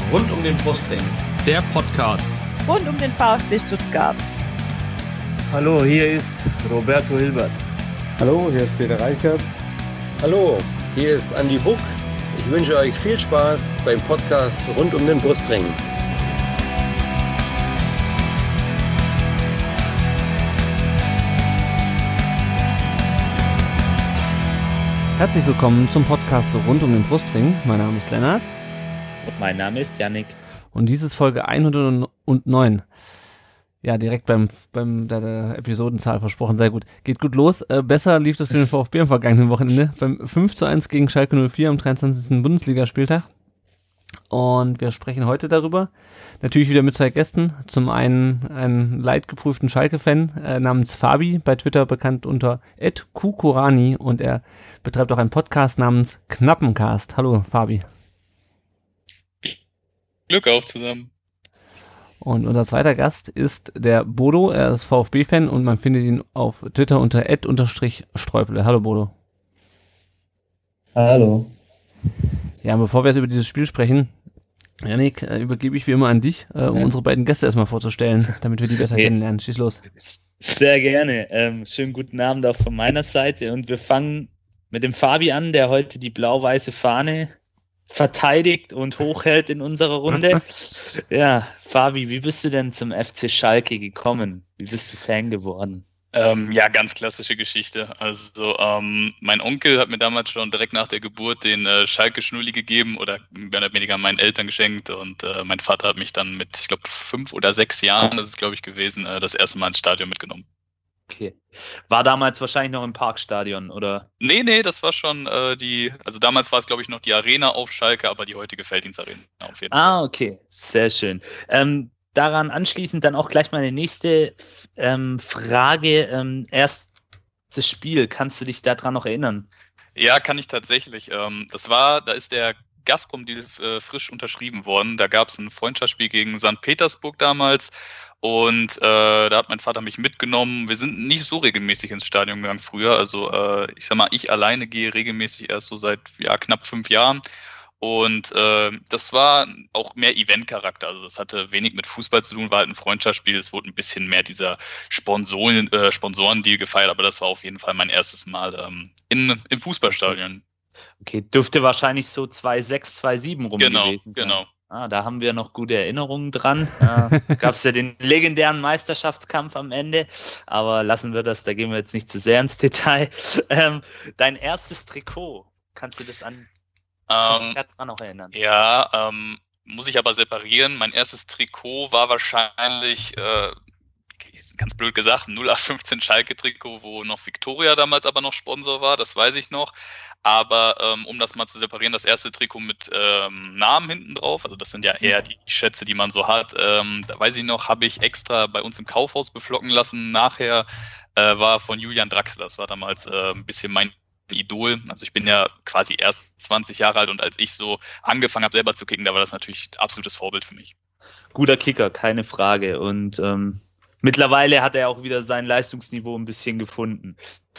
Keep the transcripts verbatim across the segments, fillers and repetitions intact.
Rund um den Brustring. Der Podcast. Rund um den VfB Stuttgart. Hallo, hier ist Roberto Hilbert. Hallo, hier ist Peter Reichert. Hallo, hier ist Andi Buck. Ich wünsche euch viel Spaß beim Podcast Rund um den Brustring. Herzlich willkommen zum Podcast Rund um den Brustring. Mein Name ist Lennart. Und mein Name ist Yannick. Und dies ist Folge hundertneun. Ja, direkt beim, beim der, der Episodenzahl versprochen, sehr gut. Geht gut los. Äh, besser lief das für den VfB am vergangenen Wochenende. Beim fünf zu eins gegen Schalke null vier am dreiundzwanzigsten Bundesligaspieltag. Und wir sprechen heute darüber. Natürlich wieder mit zwei Gästen. Zum einen einen leidgeprüften Schalke-Fan äh, namens Fabi, bei Twitter bekannt unter at kukurani, und er betreibt auch einen Podcast namens Knappencast. Hallo Fabi. Glück auf zusammen. Und unser zweiter Gast ist der Bodo. Er ist VfB-Fan und man findet ihn auf Twitter unter at unterstrich Streuple. Hallo Bodo. Hallo. Ja, bevor wir jetzt über dieses Spiel sprechen, Yannick, äh, übergebe ich wie immer an dich, äh, um ja. unsere beiden Gäste erstmal vorzustellen, damit wir die besser hey. kennenlernen. Schieß los. Sehr gerne. Ähm, schönen guten Abend auch von meiner Seite. Und wir fangen mit dem Fabi an, der heute die blau-weiße Fahne verteidigt und hochhält in unserer Runde. Ja, Fabi, wie bist du denn zum F C Schalke gekommen? Wie bist du Fan geworden? Ähm, ja, ganz klassische Geschichte. Also ähm, mein Onkel hat mir damals schon direkt nach der Geburt den äh, Schalke-Schnulli gegeben oder mehr oder weniger meinen Eltern geschenkt, und äh, mein Vater hat mich dann mit, ich glaube, fünf oder sechs Jahren, das ist glaube ich gewesen, äh, das erste Mal ins Stadion mitgenommen. Okay. War damals wahrscheinlich noch im Parkstadion, oder? Nee, nee, das war schon äh, die, also damals war es glaube ich noch die Arena auf Schalke, aber die heutige Felddienstarena auf jeden Fall. Ah, okay, sehr schön. Ähm, Daran anschließend dann auch gleich meine nächste ähm, Frage. Ähm, erstes Spiel, kannst du dich daran noch erinnern? Ja, kann ich tatsächlich. Ähm, das war, da ist der Gazprom-Deal äh, frisch unterschrieben worden. Da gab es ein Freundschaftsspiel gegen Sankt Petersburg damals, und äh, da hat mein Vater mich mitgenommen. Wir sind nicht so regelmäßig ins Stadion gegangen früher. Also äh, ich sag mal, ich alleine gehe regelmäßig erst so seit ja, knapp fünf Jahren. Und äh, das war auch mehr Event-Charakter, also das hatte wenig mit Fußball zu tun, war halt ein Freundschaftsspiel, es wurde ein bisschen mehr dieser Sponsoren, äh, Sponsorendeal gefeiert, aber das war auf jeden Fall mein erstes Mal ähm, in, im Fußballstadion. Okay, dürfte wahrscheinlich so zwei sechs, zwei sieben rum genau, gewesen sein. Genau, ah, da haben wir noch gute Erinnerungen dran. Äh, Gab es ja den legendären Meisterschaftskampf am Ende, aber lassen wir das, da gehen wir jetzt nicht zu sehr ins Detail. Ähm, dein erstes Trikot, kannst du das an... Kannst du dich daran noch erinnern? Ja, ähm, muss ich aber separieren. Mein erstes Trikot war wahrscheinlich, äh, ganz blöd gesagt, ein null acht fünfzehn Schalke-Trikot, wo noch Viktoria damals aber noch Sponsor war, das weiß ich noch. Aber ähm, um das mal zu separieren, das erste Trikot mit ähm, Namen hinten drauf, also das sind ja eher die Schätze, die man so hat. Ähm, da weiß ich noch, habe ich extra bei uns im Kaufhaus beflocken lassen. Nachher äh, war von Julian Draxler, das war damals äh, ein bisschen mein Idol. Also ich bin ja quasi erst zwanzig Jahre alt, und als ich so angefangen habe selber zu kicken, da war das natürlich ein absolutes Vorbild für mich. Guter Kicker, keine Frage. Und ähm, mittlerweile hat er auch wieder sein Leistungsniveau ein bisschen gefunden.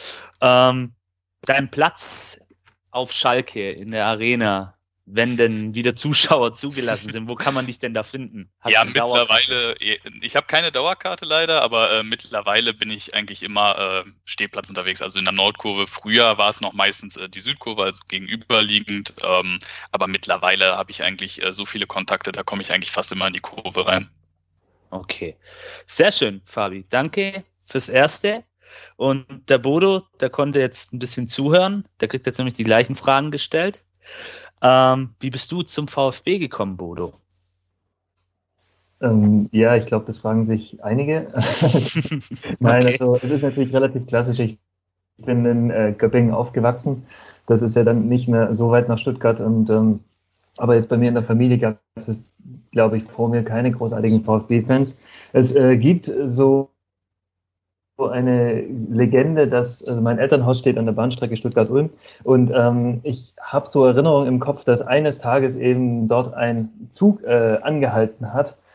Ähm, dein Platz auf Schalke in der Arena, wenn denn wieder Zuschauer zugelassen sind, wo kann man dich denn da finden? Hast ja, mittlerweile, ich habe keine Dauerkarte leider, aber äh, mittlerweile bin ich eigentlich immer äh, Stehplatz unterwegs. Also in der Nordkurve, früher war es noch meistens äh, die Südkurve, also gegenüberliegend, ähm, aber mittlerweile habe ich eigentlich äh, so viele Kontakte, da komme ich eigentlich fast immer in die Kurve rein. Okay, sehr schön, Fabi. Danke fürs Erste. Und der Bodo, der konnte jetzt ein bisschen zuhören, der kriegt jetzt nämlich die gleichen Fragen gestellt. Ähm, wie bist du zum VfB gekommen, Bodo? Ähm, ja, ich glaube, das fragen sich einige. Nein, okay. Also es ist natürlich relativ klassisch. Ich bin in äh, Göppingen aufgewachsen. Das ist ja dann nicht mehr so weit nach Stuttgart. Und ähm, aber jetzt bei mir in der Familie gab es, glaube ich, vor mir keine großartigen VfB-Fans. Es äh, gibt so eine Legende, dass also mein Elternhaus steht an der Bahnstrecke Stuttgart-Ulm, und ähm, ich habe so Erinnerungen im Kopf, dass eines Tages eben dort ein Zug äh, angehalten hat,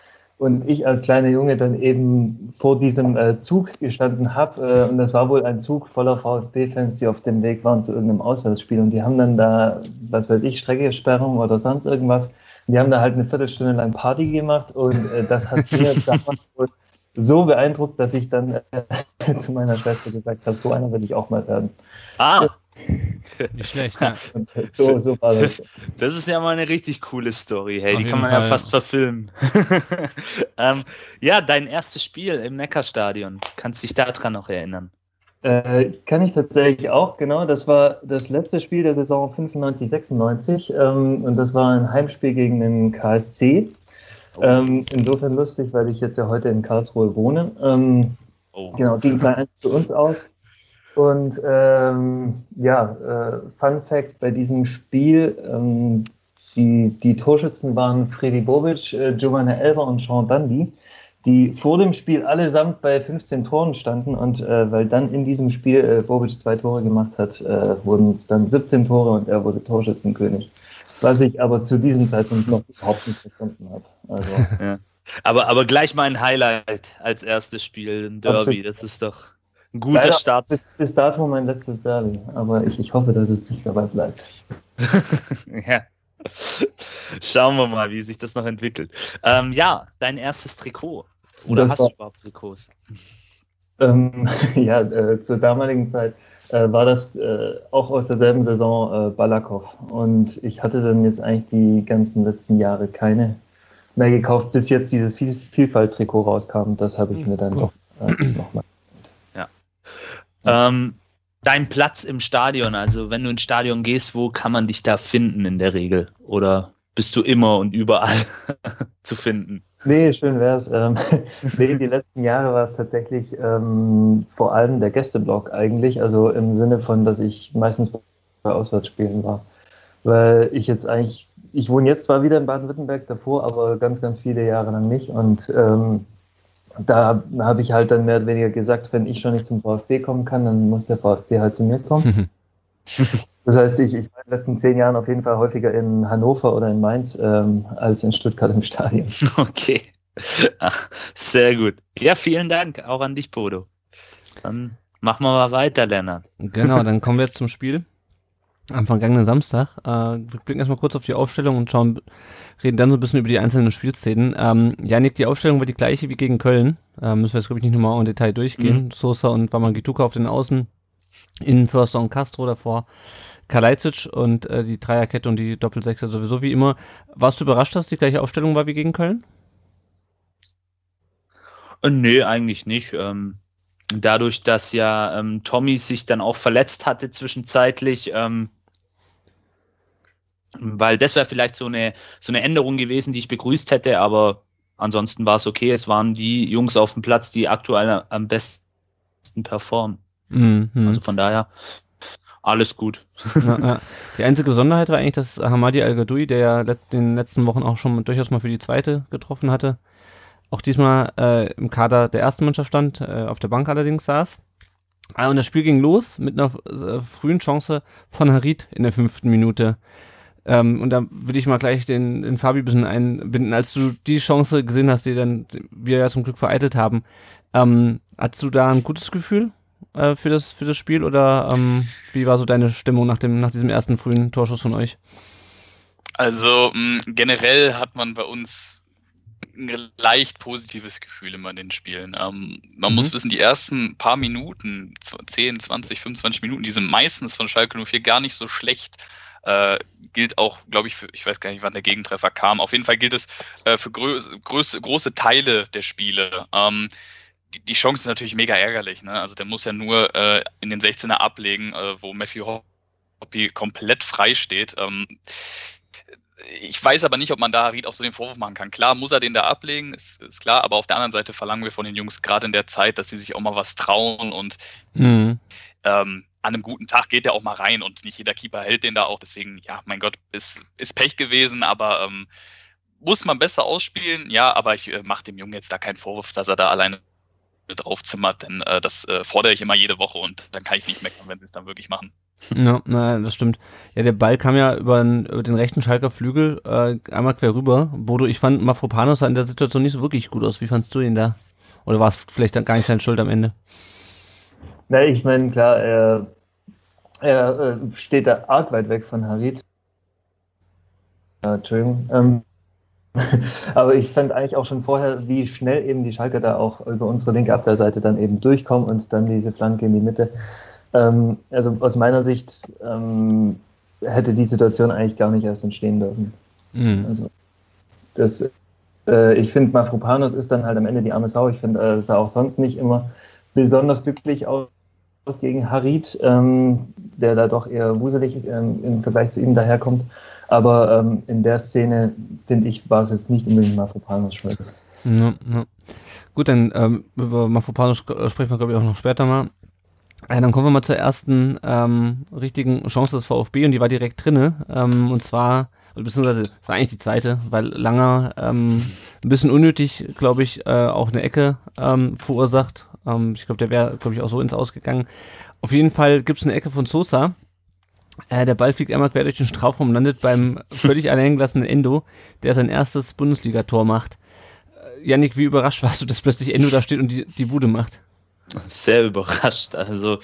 und ich als kleiner Junge dann eben vor diesem äh, Zug gestanden habe. Äh, und das war wohl ein Zug voller VfB-Fans, die auf dem Weg waren zu irgendeinem Auswärtsspiel. Und die haben dann da, was weiß ich, Streckesperrung oder sonst irgendwas. Und die haben da halt eine Viertelstunde lang Party gemacht. Und äh, das hat mir damals wohl so beeindruckt, dass ich dann äh, zu meiner Schwester gesagt habe, so einer will ich auch mal werden. Ah, Nicht schlecht, ja. So, so war das. das ist ja mal eine richtig coole Story. Hey, Auf die jeden kann man Fall, ja fast ja. verfilmen. ähm, ja, dein erstes Spiel im Neckarstadion. Kannst dich daran noch erinnern? Äh, kann ich tatsächlich auch, genau. Das war das letzte Spiel der Saison fünfundneunzig sechsundneunzig ähm, und das war ein Heimspiel gegen den K S C. Oh. Ähm, insofern lustig, weil ich jetzt ja heute in Karlsruhe wohne. Ähm, Oh. Genau, ging zwei eins für uns aus. Und ähm, ja, äh, Fun Fact bei diesem Spiel, ähm, die, die Torschützen waren Fredi Bobic, äh, Giovanna Elber und Sean Dundee, die vor dem Spiel allesamt bei fünfzehn Toren standen. Und äh, weil dann in diesem Spiel äh, Bobic zwei Tore gemacht hat, äh, wurden es dann siebzehn Tore und er wurde Torschützenkönig. Was ich aber zu diesem Zeitpunkt noch überhaupt nicht verstanden habe. Also, Ja. Aber, aber gleich mal ein Highlight als erstes Spiel, ein Derby. Absolut. Das ist doch ein guter leider Start. Bis, bis dato mein letztes Derby, aber ich, ich hoffe, dass es nicht dabei bleibt. Ja. Schauen wir mal, wie sich das noch entwickelt. Ähm, ja, dein erstes Trikot. Oder Das hast war- du überhaupt Trikots? Ähm, ja, äh, zur damaligen Zeit äh, war das äh, auch aus derselben Saison äh, Balakow. Und ich hatte dann jetzt eigentlich die ganzen letzten Jahre keine mehr gekauft, bis jetzt dieses Viel- Vielfalt-Trikot rauskam. Das habe ich mir dann doch äh, nochmal. Ähm, dein Platz im Stadion, also wenn du ins Stadion gehst, wo kann man dich da finden in der Regel? Oder bist du immer und überall zu finden? Nee, schön wär's. Ähm, nee, die letzten Jahre war es tatsächlich ähm, vor allem der Gästeblock eigentlich, also im Sinne von, dass ich meistens bei Auswärtsspielen war. Weil ich jetzt eigentlich, ich wohne jetzt zwar wieder in Baden-Württemberg davor, aber ganz, ganz viele Jahre lang nicht. Und ähm, da habe ich halt dann mehr oder weniger gesagt, wenn ich schon nicht zum VfB kommen kann, dann muss der VfB halt zu mir kommen. Das heißt, ich, ich war in den letzten zehn Jahren auf jeden Fall häufiger in Hannover oder in Mainz ähm, als in Stuttgart im Stadion. Okay. Ach, sehr gut. Ja, vielen Dank auch an dich, Bodo. Dann machen wir mal weiter, Lennart. Genau, dann kommen wir jetzt zum Spiel. Am vergangenen Samstag. Äh, wir blicken erstmal kurz auf die Aufstellung und schauen, reden dann so ein bisschen über die einzelnen Spielszenen. Ähm, Janik, die Aufstellung war die gleiche wie gegen Köln. Äh, müssen wir jetzt, glaube ich, nicht nochmal im Detail durchgehen. Mhm. Sosa und Wamangituka auf den Außen. Innenförster und Castro davor. Kalajdzic und äh, die Dreierkette und die Doppelsechser sowieso wie immer. Warst du überrascht, dass die gleiche Aufstellung war wie gegen Köln? Äh, nee, eigentlich nicht. Ähm, dadurch, dass ja ähm, Tommy sich dann auch verletzt hatte zwischenzeitlich, ähm, weil das wäre vielleicht so eine, so eine Änderung gewesen, die ich begrüßt hätte, aber ansonsten war es okay. Es waren die Jungs auf dem Platz, die aktuell am besten performen. Mhm. Also von daher alles gut. Ja, ja. Die einzige Besonderheit war eigentlich, dass Hamadi Al-Gadoui, der ja let- in den letzten Wochen auch schon durchaus mal für die zweite getroffen hatte, auch diesmal äh, im Kader der ersten Mannschaft stand, äh, auf der Bank allerdings saß. Ah, und das Spiel ging los mit einer äh, frühen Chance von Harit in der fünften Minute. Ähm, und da will ich mal gleich den, den Fabi ein bisschen einbinden. Als du die Chance gesehen hast, die dann wir ja zum Glück vereitelt haben, ähm, hattest du da ein gutes Gefühl äh, für das für das Spiel oder ähm, wie war so deine Stimmung nach dem nach diesem ersten frühen Torschuss von euch? Also mh, generell hat man bei uns ein leicht positives Gefühl immer in den Spielen. Ähm, man Mhm. muss wissen, die ersten paar Minuten, zehn, zwanzig, fünfundzwanzig Minuten, die sind meistens von Schalke null vier gar nicht so schlecht. Äh, gilt auch, glaube ich, für, ich weiß gar nicht, wann der Gegentreffer kam. Auf jeden Fall gilt es äh, für grö größe, große Teile der Spiele. Ähm, die, die Chance ist natürlich mega ärgerlich. Ne? Also der muss ja nur äh, in den sechzehner ablegen, äh, wo Matthew Hoppe komplett frei steht. Ähm, ich weiß aber nicht, ob man da Harit auch so den Vorwurf machen kann. Klar muss er den da ablegen, ist, ist klar, aber auf der anderen Seite verlangen wir von den Jungs gerade in der Zeit, dass sie sich auch mal was trauen und Mhm. ähm, an einem guten Tag geht der auch mal rein und nicht jeder Keeper hält den da auch. Deswegen, ja, mein Gott, ist, ist Pech gewesen, aber ähm, muss man besser ausspielen. Ja, aber ich äh, mache dem Jungen jetzt da keinen Vorwurf, dass er da alleine draufzimmert, denn äh, das äh, fordere ich immer jede Woche und dann kann ich nicht meckern, wenn sie es dann wirklich machen. Ja, na, das stimmt. Ja, der Ball kam ja über den, über den rechten Schalker Flügel äh, einmal quer rüber. Bodo, ich fand Mafropanos sah in der Situation nicht so wirklich gut aus. Wie fandst du ihn da? Oder war es vielleicht dann gar nicht seine Schuld am Ende? Na, ich meine, klar, er, er äh, steht da arg weit weg von Harit. Ja, Entschuldigung. Ähm, aber ich fand eigentlich auch schon vorher, wie schnell eben die Schalker da auch über unsere linke Abwehrseite dann eben durchkommen und dann diese Flanke in die Mitte. Ähm, also aus meiner Sicht ähm, hätte die Situation eigentlich gar nicht erst entstehen dürfen. Mhm. Also das, äh, ich finde, Mafropanos ist dann halt am Ende die arme Sau. Ich finde, er äh, sah auch sonst nicht immer besonders glücklich aus gegen Harit, ähm, der da doch eher wuselig ähm, im Vergleich zu ihm daherkommt. Aber ähm, in der Szene, finde ich, war es jetzt nicht unbedingt Mafropanos Schuld. Ja, ja. Gut, dann ähm, über Mafropanos sprechen wir, glaube ich, auch noch später mal. Ja, dann kommen wir mal zur ersten ähm, richtigen Chance des VfB und die war direkt drinne. Ähm, und zwar, beziehungsweise, es war eigentlich die zweite, weil Langer ähm, ein bisschen unnötig, glaube ich, äh, auch eine Ecke ähm, verursacht. Ähm, ich glaube, der wäre, glaube ich, auch so ins Ausgegangen. Auf jeden Fall gibt es eine Ecke von Sosa. Äh, der Ball fliegt einmal quer durch den Strafraum, landet beim völlig alleingelassenen Endo, der sein erstes Bundesligator macht. Äh, Yannick, wie überrascht warst du, dass plötzlich Endo da steht und die, die Bude macht? Sehr überrascht. Also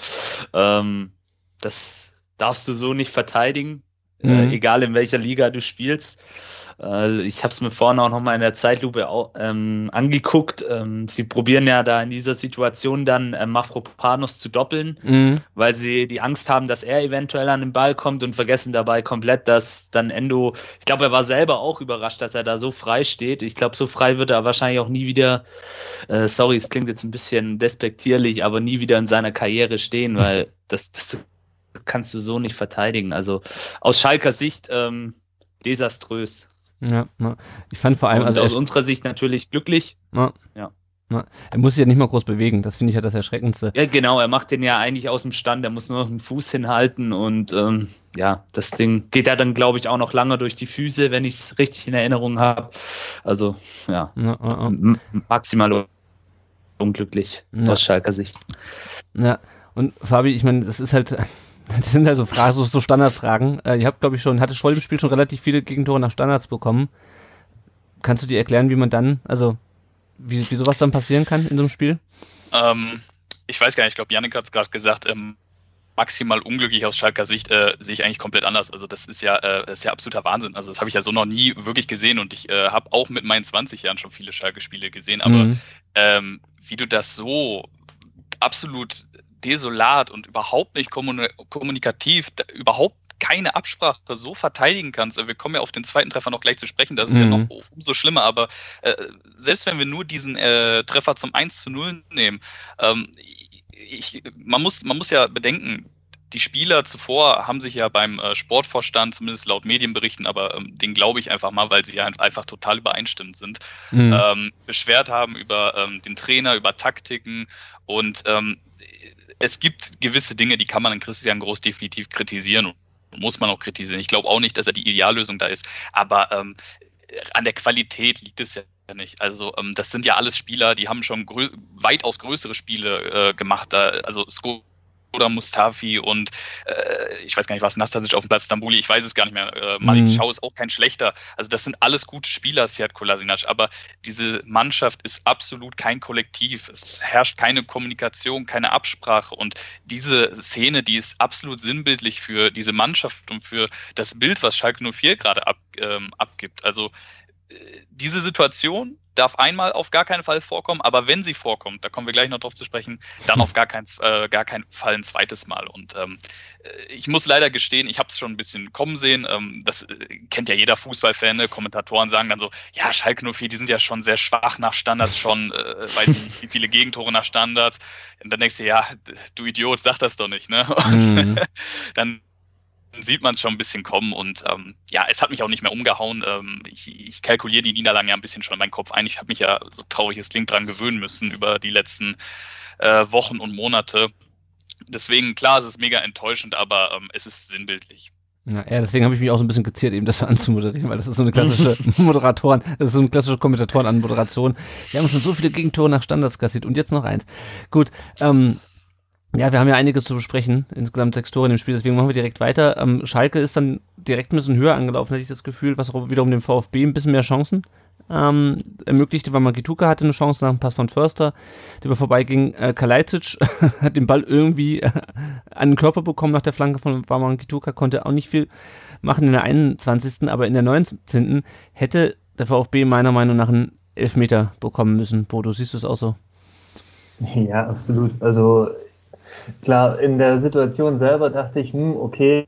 ähm, das darfst du so nicht verteidigen, mhm. äh, egal in welcher Liga du spielst. Äh, ich habe es mir vorhin auch nochmal in der Zeitlupe auch, ähm, angeguckt. Ähm, sie probieren ja da in dieser Situation dann äh, Mafropanos zu doppeln, mhm. weil sie die Angst haben, dass er eventuell an den Ball kommt und vergessen dabei komplett, dass dann Endo, ich glaube, er war selber auch überrascht, dass er da so frei steht. Ich glaube, so frei wird er wahrscheinlich auch nie wieder, äh, sorry, es klingt jetzt ein bisschen despektierlich, aber nie wieder in seiner Karriere stehen, weil das, das kannst du so nicht verteidigen. Also aus Schalker Sicht ähm, desaströs. Ja, ja, ich fand vor allem, und also aus unserer Sicht natürlich glücklich. Ja, ja. ja. Er muss sich ja nicht mal groß bewegen, das finde ich ja das Erschreckendste. Ja, genau, er macht den ja eigentlich aus dem Stand, er muss nur noch einen Fuß hinhalten und ähm, ja, das Ding geht ja dann, glaube ich, auch noch lange durch die Füße, wenn ich es richtig in Erinnerung habe. Also, ja, ja, ja, ja. M- maximal unglücklich ja. aus Schalker Sicht. Ja, und Fabi, ich meine, das ist halt... Das sind halt so Fragen, so, so Standardfragen. Äh, ihr habt, glaube ich, schon, hattet vor dem Spiel schon relativ viele Gegentore nach Standards bekommen. Kannst du dir erklären, wie man dann, also wie, wie sowas dann passieren kann in so einem Spiel? Ähm, ich weiß gar nicht, ich glaube, Yannick hat es gerade gesagt, ähm, maximal unglücklich aus Schalker Sicht äh, sehe ich eigentlich komplett anders. Also das ist ja, äh, das ist ja absoluter Wahnsinn. Also das habe ich ja so noch nie wirklich gesehen und ich äh, habe auch mit meinen zwanzig Jahren schon viele Schalke-Spiele gesehen, aber mhm. ähm, wie du das so absolut desolat und überhaupt nicht kommunikativ, überhaupt keine Absprache so verteidigen kannst. Wir kommen ja auf den zweiten Treffer noch gleich zu sprechen, das ist mhm. ja noch umso schlimmer, aber äh, selbst wenn wir nur diesen äh, Treffer zum eins zu null nehmen, ähm, ich, man, muss, man muss ja bedenken, die Spieler zuvor haben sich ja beim äh, Sportvorstand, zumindest laut Medienberichten, aber ähm, den glaube ich einfach mal, weil sie ja einfach total übereinstimmend sind, mhm. ähm, beschwert haben über ähm, den Trainer, über Taktiken und ähm, es gibt gewisse Dinge, die kann man an Christian Groß definitiv kritisieren und muss man auch kritisieren. Ich glaube auch nicht, dass er die Ideallösung da ist, aber ähm, an der Qualität liegt es ja nicht. Also ähm, das sind ja alles Spieler, die haben schon grö- weitaus größere Spiele äh, gemacht. Da, also Skoda, Mustafi und äh, ich weiß gar nicht, was Nastasic auf dem Platz, Stambuli, ich weiß es gar nicht mehr. Äh, Malik mhm. Schau ist auch kein schlechter. Also das sind alles gute Spieler, Sead Kolasinac, aber diese Mannschaft ist absolut kein Kollektiv. Es herrscht keine Kommunikation, keine Absprache und diese Szene, die ist absolut sinnbildlich für diese Mannschaft und für das Bild, was Schalke null vier gerade ab, ähm, abgibt. Also äh, diese Situation darf einmal auf gar keinen Fall vorkommen, aber wenn sie vorkommt, da kommen wir gleich noch drauf zu sprechen, dann auf gar keinen äh, gar keinen Fall ein zweites Mal. Und ähm, ich muss leider gestehen, ich habe es schon ein bisschen kommen sehen, ähm, das äh, kennt ja jeder Fußballfan, ne? Kommentatoren sagen dann so, ja, Schalke null vier, die sind ja schon sehr schwach nach Standards, schon, äh, weiß nicht, wie viele Gegentore nach Standards. Und dann denkst du, ja, du Idiot, sag das doch nicht, ne? Und mhm. dann sieht man es schon ein bisschen kommen und ähm, ja, es hat mich auch nicht mehr umgehauen. Ähm, ich, ich kalkuliere die Niederlagen ja ein bisschen schon in meinen Kopf ein. Ich habe mich ja, so traurig es klingt, dran gewöhnen müssen über die letzten äh, Wochen und Monate. Deswegen, klar, es ist mega enttäuschend, aber ähm, es ist sinnbildlich. Ja, ja, deswegen habe ich mich auch so ein bisschen geziert, eben das anzumoderieren, weil das ist so eine klassische Moderatoren, das ist so eine klassische Kommentatoren an Moderation. Wir haben schon so viele Gegentore nach Standards kassiert und jetzt noch eins. Gut, ähm, Ja, wir haben ja einiges zu besprechen, insgesamt sechs Tore in dem Spiel, deswegen machen wir direkt weiter. Ähm, Schalke ist dann direkt ein bisschen höher angelaufen, hatte ich das Gefühl, was auch wiederum dem VfB ein bisschen mehr Chancen ähm, ermöglichte, weil Magituka hatte eine Chance nach dem Pass von Förster, der über vorbeiging. Äh, Kalajdzic hat den Ball irgendwie äh, an den Körper bekommen nach der Flanke von Magituka, konnte auch nicht viel machen in der einundzwanzigsten aber in der neunzehnten hätte der VfB meiner Meinung nach einen Elfmeter bekommen müssen. Bodo, siehst du es auch so? Ja, absolut. Also klar, in der Situation selber dachte ich, hm, okay,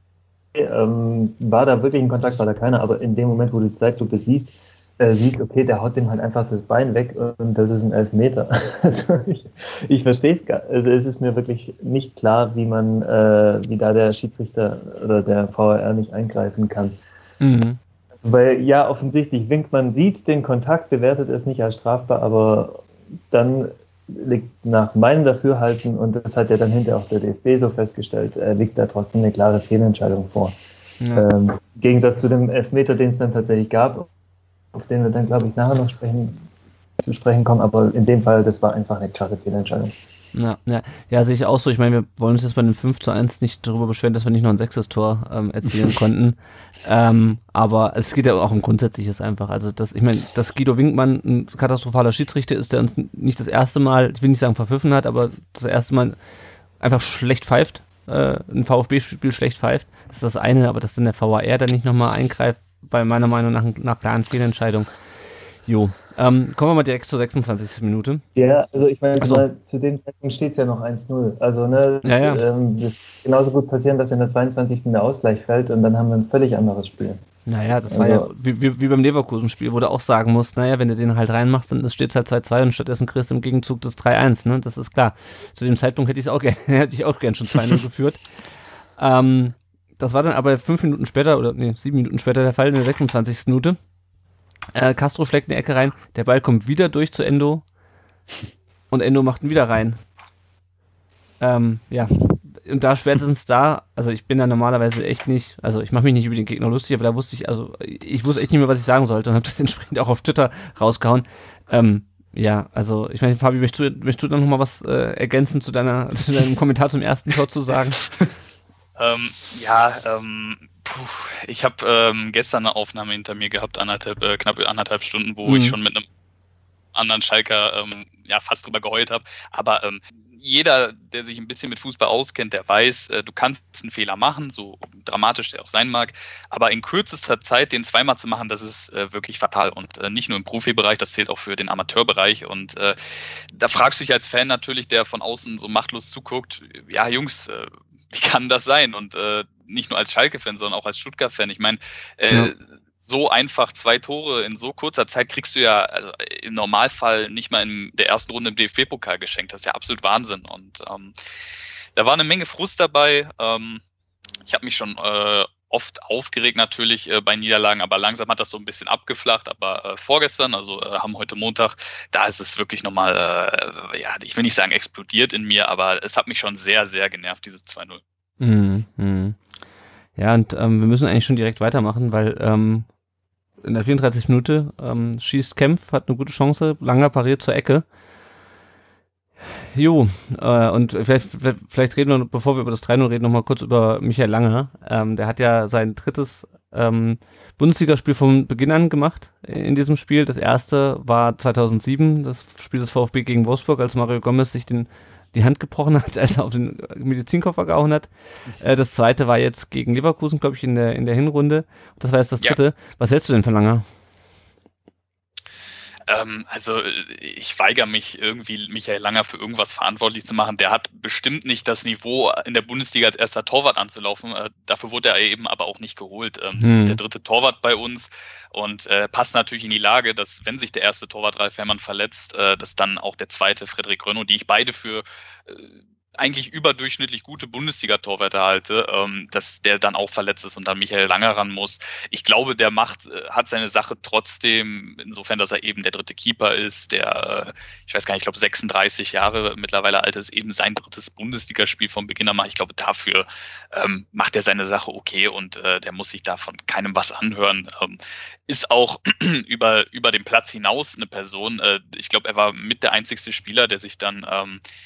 ähm, war da wirklich ein Kontakt, war da keiner, aber in dem Moment, wo du die Zeitlupe siehst, äh, siehst, okay, der haut dem halt einfach das Bein weg und das ist ein Elfmeter. Also ich, ich verstehe es gar also es ist mir wirklich nicht klar, wie man, äh, wie da der Schiedsrichter oder der V A R nicht eingreifen kann. Mhm. Also, weil ja, offensichtlich winkt man, sieht den Kontakt, bewertet es nicht als strafbar, aber dann liegt nach meinem Dafürhalten, und das hat ja dann hinterher auch der D F B so festgestellt, äh, liegt da trotzdem eine klare Fehlentscheidung vor. Ja. Ähm, Im Gegensatz zu dem Elfmeter, den es dann tatsächlich gab, auf den wir dann, glaube ich, nachher noch sprechen, zu sprechen kommen, aber in dem Fall, das war einfach eine klasse Fehlentscheidung. Ja, ja, ja, sehe ich auch so. Ich meine, wir wollen uns jetzt bei dem fünf zu eins nicht darüber beschweren, dass wir nicht noch ein sechstes Tor ähm, erzielen konnten. Ähm, aber es geht ja auch um Grundsätzliches einfach. Also, das, ich meine, dass Guido Winkmann ein katastrophaler Schiedsrichter ist, der uns nicht das erste Mal, ich will nicht sagen verpfiffen hat, aber das erste Mal einfach schlecht pfeift, äh, ein VfB-Spiel schlecht pfeift. Das ist das eine, aber dass dann der V A R da nicht nochmal eingreift, bei meiner Meinung nach nach klaren Fehlentscheidung. Jo. Ähm, kommen wir mal direkt zur sechsundzwanzigsten Minute. Ja, also ich meine, so. zu dem Zeitpunkt steht es ja noch eins null. Also, ne, ja, ja. Ähm, das kann genauso gut passieren, dass in der zweiundzwanzigsten der Ausgleich fällt und dann haben wir ein völlig anderes Spiel. Naja, das also, war ja wie, wie, wie beim Leverkusen-Spiel, wo du auch sagen musst, naja, wenn du den halt reinmachst, dann steht es halt zwei zwei und stattdessen kriegst du im Gegenzug das drei eins, ne? Das ist klar. Zu dem Zeitpunkt hätte ich es auch gerne, hätte ich auch gern schon zwei null geführt. Ähm, das war dann aber fünf Minuten später, oder nee, sieben Minuten später der Fall, in der sechsundzwanzigsten Minute. Äh, Castro schlägt in die Ecke rein, der Ball kommt wieder durch zu Endo und Endo macht ihn wieder rein. Ähm, ja, und da spätestens da, also ich bin da normalerweise echt nicht, also ich mache mich nicht über den Gegner lustig, aber da wusste ich, also ich wusste echt nicht mehr, was ich sagen sollte und habe das entsprechend auch auf Twitter rausgehauen. Ähm, ja, also ich meine, Fabi, möchtest du, möchtest du dann nochmal was äh, ergänzen zu, deiner, zu deinem Kommentar zum ersten Tor zu sagen? ähm, ja, ähm, puh, ich habe ähm, gestern eine Aufnahme hinter mir gehabt, anderthalb, äh, knapp anderthalb Stunden, wo mhm. ich schon mit einem anderen Schalker ähm, ja fast drüber geheult habe, aber ähm, jeder, der sich ein bisschen mit Fußball auskennt, der weiß, äh, du kannst einen Fehler machen, so dramatisch der auch sein mag, aber in kürzester Zeit den zweimal zu machen, das ist äh, wirklich fatal und äh, nicht nur im Profibereich, das zählt auch für den Amateurbereich und äh, da fragst du dich als Fan natürlich, der von außen so machtlos zuguckt, ja Jungs, äh, wie kann das sein? Und äh, nicht nur als Schalke-Fan, sondern auch als Stuttgart-Fan. Ich meine, äh, ja. so einfach zwei Tore in so kurzer Zeit kriegst du ja also im Normalfall nicht mal in der ersten Runde im D F B-Pokal geschenkt. Das ist ja absolut Wahnsinn. Und ähm, da war eine Menge Frust dabei. Ähm, ich habe mich schon äh, oft aufgeregt natürlich äh, bei Niederlagen, aber langsam hat das so ein bisschen abgeflacht. Aber äh, vorgestern, also äh, haben heute Montag, da ist es wirklich nochmal, äh, ja, ich will nicht sagen explodiert in mir, aber es hat mich schon sehr, sehr genervt, dieses zwei null. Mhm, mh. Ja, und ähm, wir müssen eigentlich schon direkt weitermachen, weil ähm, in der vierunddreißigsten Minute ähm, schießt Kempf, hat eine gute Chance, Langer pariert zur Ecke. Jo, äh, und vielleicht, vielleicht reden wir, bevor wir über das drei null reden, nochmal kurz über Michael Langer. Ähm, der hat ja sein drittes ähm, Bundesligaspiel von Beginn an gemacht in diesem Spiel. Das erste war zweitausendsieben, das Spiel des VfB gegen Wolfsburg, als Mario Gomez sich den die Hand gebrochen hat, als er auf den Medizinkoffer gehauen hat. Äh, das zweite war jetzt gegen Leverkusen, glaube ich, in der, in der Hinrunde. Das war jetzt das dritte. Ja. Was hältst du denn von Langer? Ähm, also ich weigere mich irgendwie, Michael Langer für irgendwas verantwortlich zu machen. Der hat bestimmt nicht das Niveau, in der Bundesliga als erster Torwart anzulaufen. Äh, dafür wurde er eben aber auch nicht geholt. Ähm, hm. Das ist der dritte Torwart bei uns und äh, passt natürlich in die Lage, dass wenn sich der erste Torwart Ralf Fährmann verletzt, äh, dass dann auch der zweite Frederik Rönno, die ich beide für äh, eigentlich überdurchschnittlich gute Bundesliga-Torwärter halte, ähm, dass der dann auch verletzt ist und dann Michael Langer ran muss. Ich glaube, der macht, äh, hat seine Sache trotzdem, insofern, dass er eben der dritte Keeper ist, der, äh, ich weiß gar nicht, ich glaube sechsunddreißig Jahre mittlerweile alt ist, eben sein drittes Bundesligaspiel vom Beginn an macht. Ich glaube, dafür ähm, macht er seine Sache okay und äh, der muss sich da von keinem was anhören. Ähm, ist auch über, über den Platz hinaus eine Person. Äh, ich glaube, er war mit der einzigste Spieler, der sich dann ähm,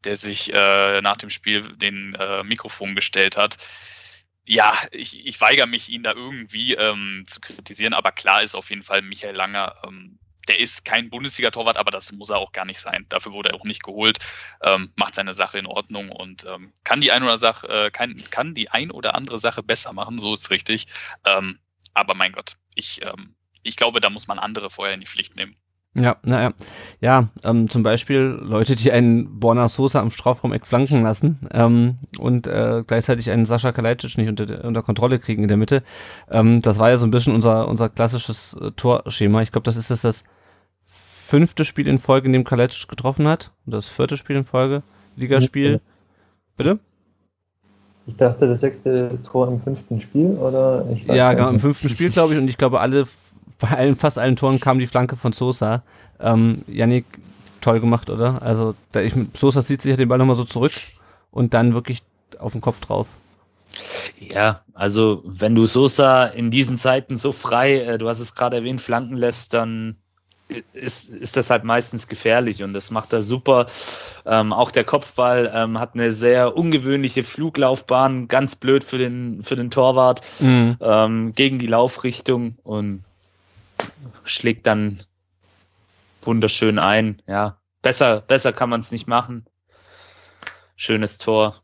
der sich äh, nach dem Spiel den äh, Mikrofon gestellt hat. Ja, ich, ich weigere mich, ihn da irgendwie ähm, zu kritisieren, aber klar ist auf jeden Fall Michael Langer, ähm, der ist kein Bundesliga-Torwart, aber das muss er auch gar nicht sein. Dafür wurde er auch nicht geholt, ähm, macht seine Sache in Ordnung und ähm, kann die ein oder Sache, äh, kann, kann die ein oder andere Sache besser machen, so ist richtig. Ähm, aber mein Gott, ich, ähm, ich glaube, da muss man andere vorher in die Pflicht nehmen. Ja, naja. Ja, ähm, zum Beispiel Leute, die einen Borna Sosa am Strafraum-Eck flanken lassen ähm, und äh, gleichzeitig einen Sascha Kalajdzic nicht unter, unter Kontrolle kriegen in der Mitte. Ähm, das war ja so ein bisschen unser, unser klassisches äh, Torschema. Ich glaube, das ist jetzt das fünfte Spiel in Folge, in dem Kalajdzic getroffen hat. Und das vierte Spiel in Folge, Ligaspiel. Bitte? Ich dachte, das sechste Tor im fünften Spiel, oder? Ich weiß ja, gar genau, im nicht. fünften Spiel, glaube ich. Und ich glaube, alle bei allen, fast allen Toren kam die Flanke von Sosa. Ähm, Yannick, toll gemacht, oder? Also, da ich, Sosa zieht sich den Ball nochmal so zurück und dann wirklich auf den Kopf drauf. Ja, also wenn du Sosa in diesen Zeiten so frei, äh, du hast es gerade erwähnt, flanken lässt, dann ist, ist das halt meistens gefährlich und das macht er super. Ähm, auch der Kopfball ähm, hat eine sehr ungewöhnliche Fluglaufbahn, ganz blöd für den, für den Torwart, mhm. ähm, gegen die Laufrichtung und schlägt dann wunderschön ein. Ja, besser, besser kann man es nicht machen. Schönes Tor.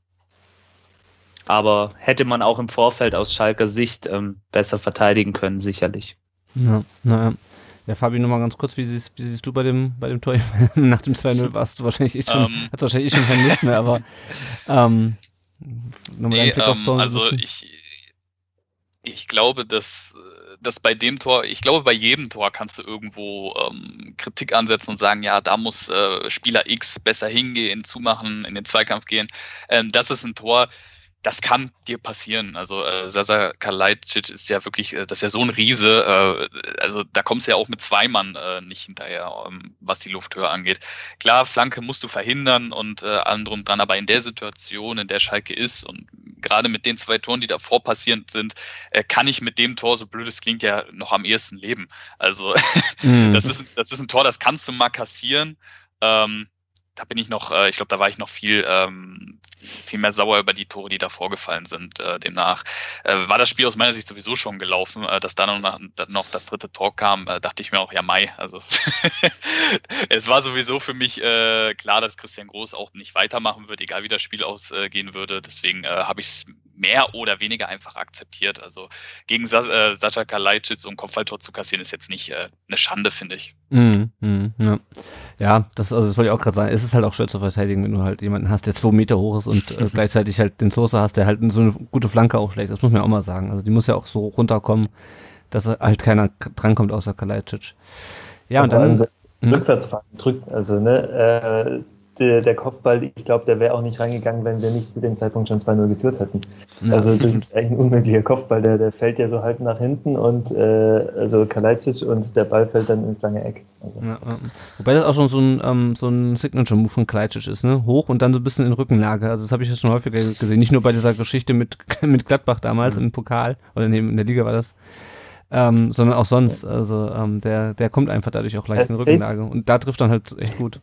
Aber hätte man auch im Vorfeld aus Schalker Sicht ähm, besser verteidigen können, sicherlich. Ja, naja. Ja, Fabi, nochmal ganz kurz, wie siehst, wie siehst du bei dem, bei dem Tor? Nach dem zwei null warst du wahrscheinlich eh schon, um, hast wahrscheinlich eh schon keinen Lust mehr, aber ähm, nochmal nee, Blick aufs Tor. Ähm, also ich, ich glaube, dass, dass bei dem Tor, ich glaube, bei jedem Tor kannst du irgendwo ähm, Kritik ansetzen und sagen, ja, da muss äh, Spieler X besser hingehen, zumachen, in den Zweikampf gehen. Ähm, das ist ein Tor, das kann dir passieren. Also äh, Sascha Kalajdzic ist ja wirklich, äh, das ist ja so ein Riese, äh, also da kommst du ja auch mit zwei Mann äh, nicht hinterher, ähm, was die Lufthöhe angeht. Klar, Flanke musst du verhindern und äh, allem drum dran, aber in der Situation, in der Schalke ist und gerade mit den zwei Toren, die davor passierend sind, äh, kann ich mit dem Tor, so blöd es klingt, ja noch am ehesten leben. Also mhm. das ist, das ist ein Tor, das kannst du mal kassieren. Ähm, da bin ich noch, äh, ich glaube, da war ich noch viel, ähm, viel mehr sauer über die Tore, die da vorgefallen sind. Äh, demnach äh, war das Spiel aus meiner Sicht sowieso schon gelaufen. Äh, dass dann noch, noch das dritte Tor kam, äh, dachte ich mir auch, ja Mai. Also es war sowieso für mich äh, klar, dass Christian Groß auch nicht weitermachen wird, egal wie das Spiel ausgehen würde. Deswegen äh, habe ich es mehr oder weniger einfach akzeptiert. Also gegen Sa äh, Sascha Kalajdzic so ein Kopfballtor zu kassieren, ist jetzt nicht äh, eine Schande, finde ich. Mm, mm, ja. ja, das, also das wollte ich auch gerade sagen. Es ist halt auch schwer zu verteidigen, wenn du halt jemanden hast, der zwei Meter hoch ist und äh, gleichzeitig halt den Sosa hast, der halt so eine gute Flanke auch schlägt. Das muss man auch mal sagen. Also die muss ja auch so runterkommen, dass halt keiner drankommt außer Kalajdzic. Ja, und, und dann... So Rückwärtsfahren drückt, also ne, äh, der, der Kopfball, ich glaube, der wäre auch nicht reingegangen, wenn wir nicht zu dem Zeitpunkt schon zwei null geführt hätten. Ja. Also das ist eigentlich ein unmöglicher Kopfball, der, der fällt ja so halb nach hinten und äh, also Kalajdzic und der Ball fällt dann ins lange Eck. Also. Ja, ja. Wobei das auch schon so ein, ähm, so ein Signature-Move von Kalajdzic ist, ne? Hoch und dann so ein bisschen in Rückenlage. Also das habe ich jetzt schon häufiger gesehen. Nicht nur bei dieser Geschichte mit, mit Gladbach damals mhm. im Pokal oder in, in der Liga war das. Ähm, sondern auch sonst. Also ähm, der, der kommt einfach dadurch auch leicht in Rückenlage. Und da trifft dann halt echt gut.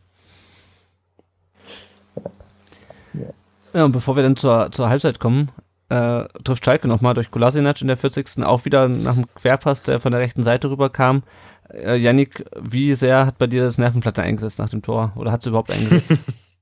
Ja, und bevor wir dann zur, zur Halbzeit kommen, äh, trifft Schalke nochmal durch Kolasinac in der vierzigsten auch wieder nach dem Querpass, der von der rechten Seite rüberkam. Äh, Yannick, wie sehr hat bei dir das Nervenplatte eingesetzt nach dem Tor? Oder hat es überhaupt eingesetzt?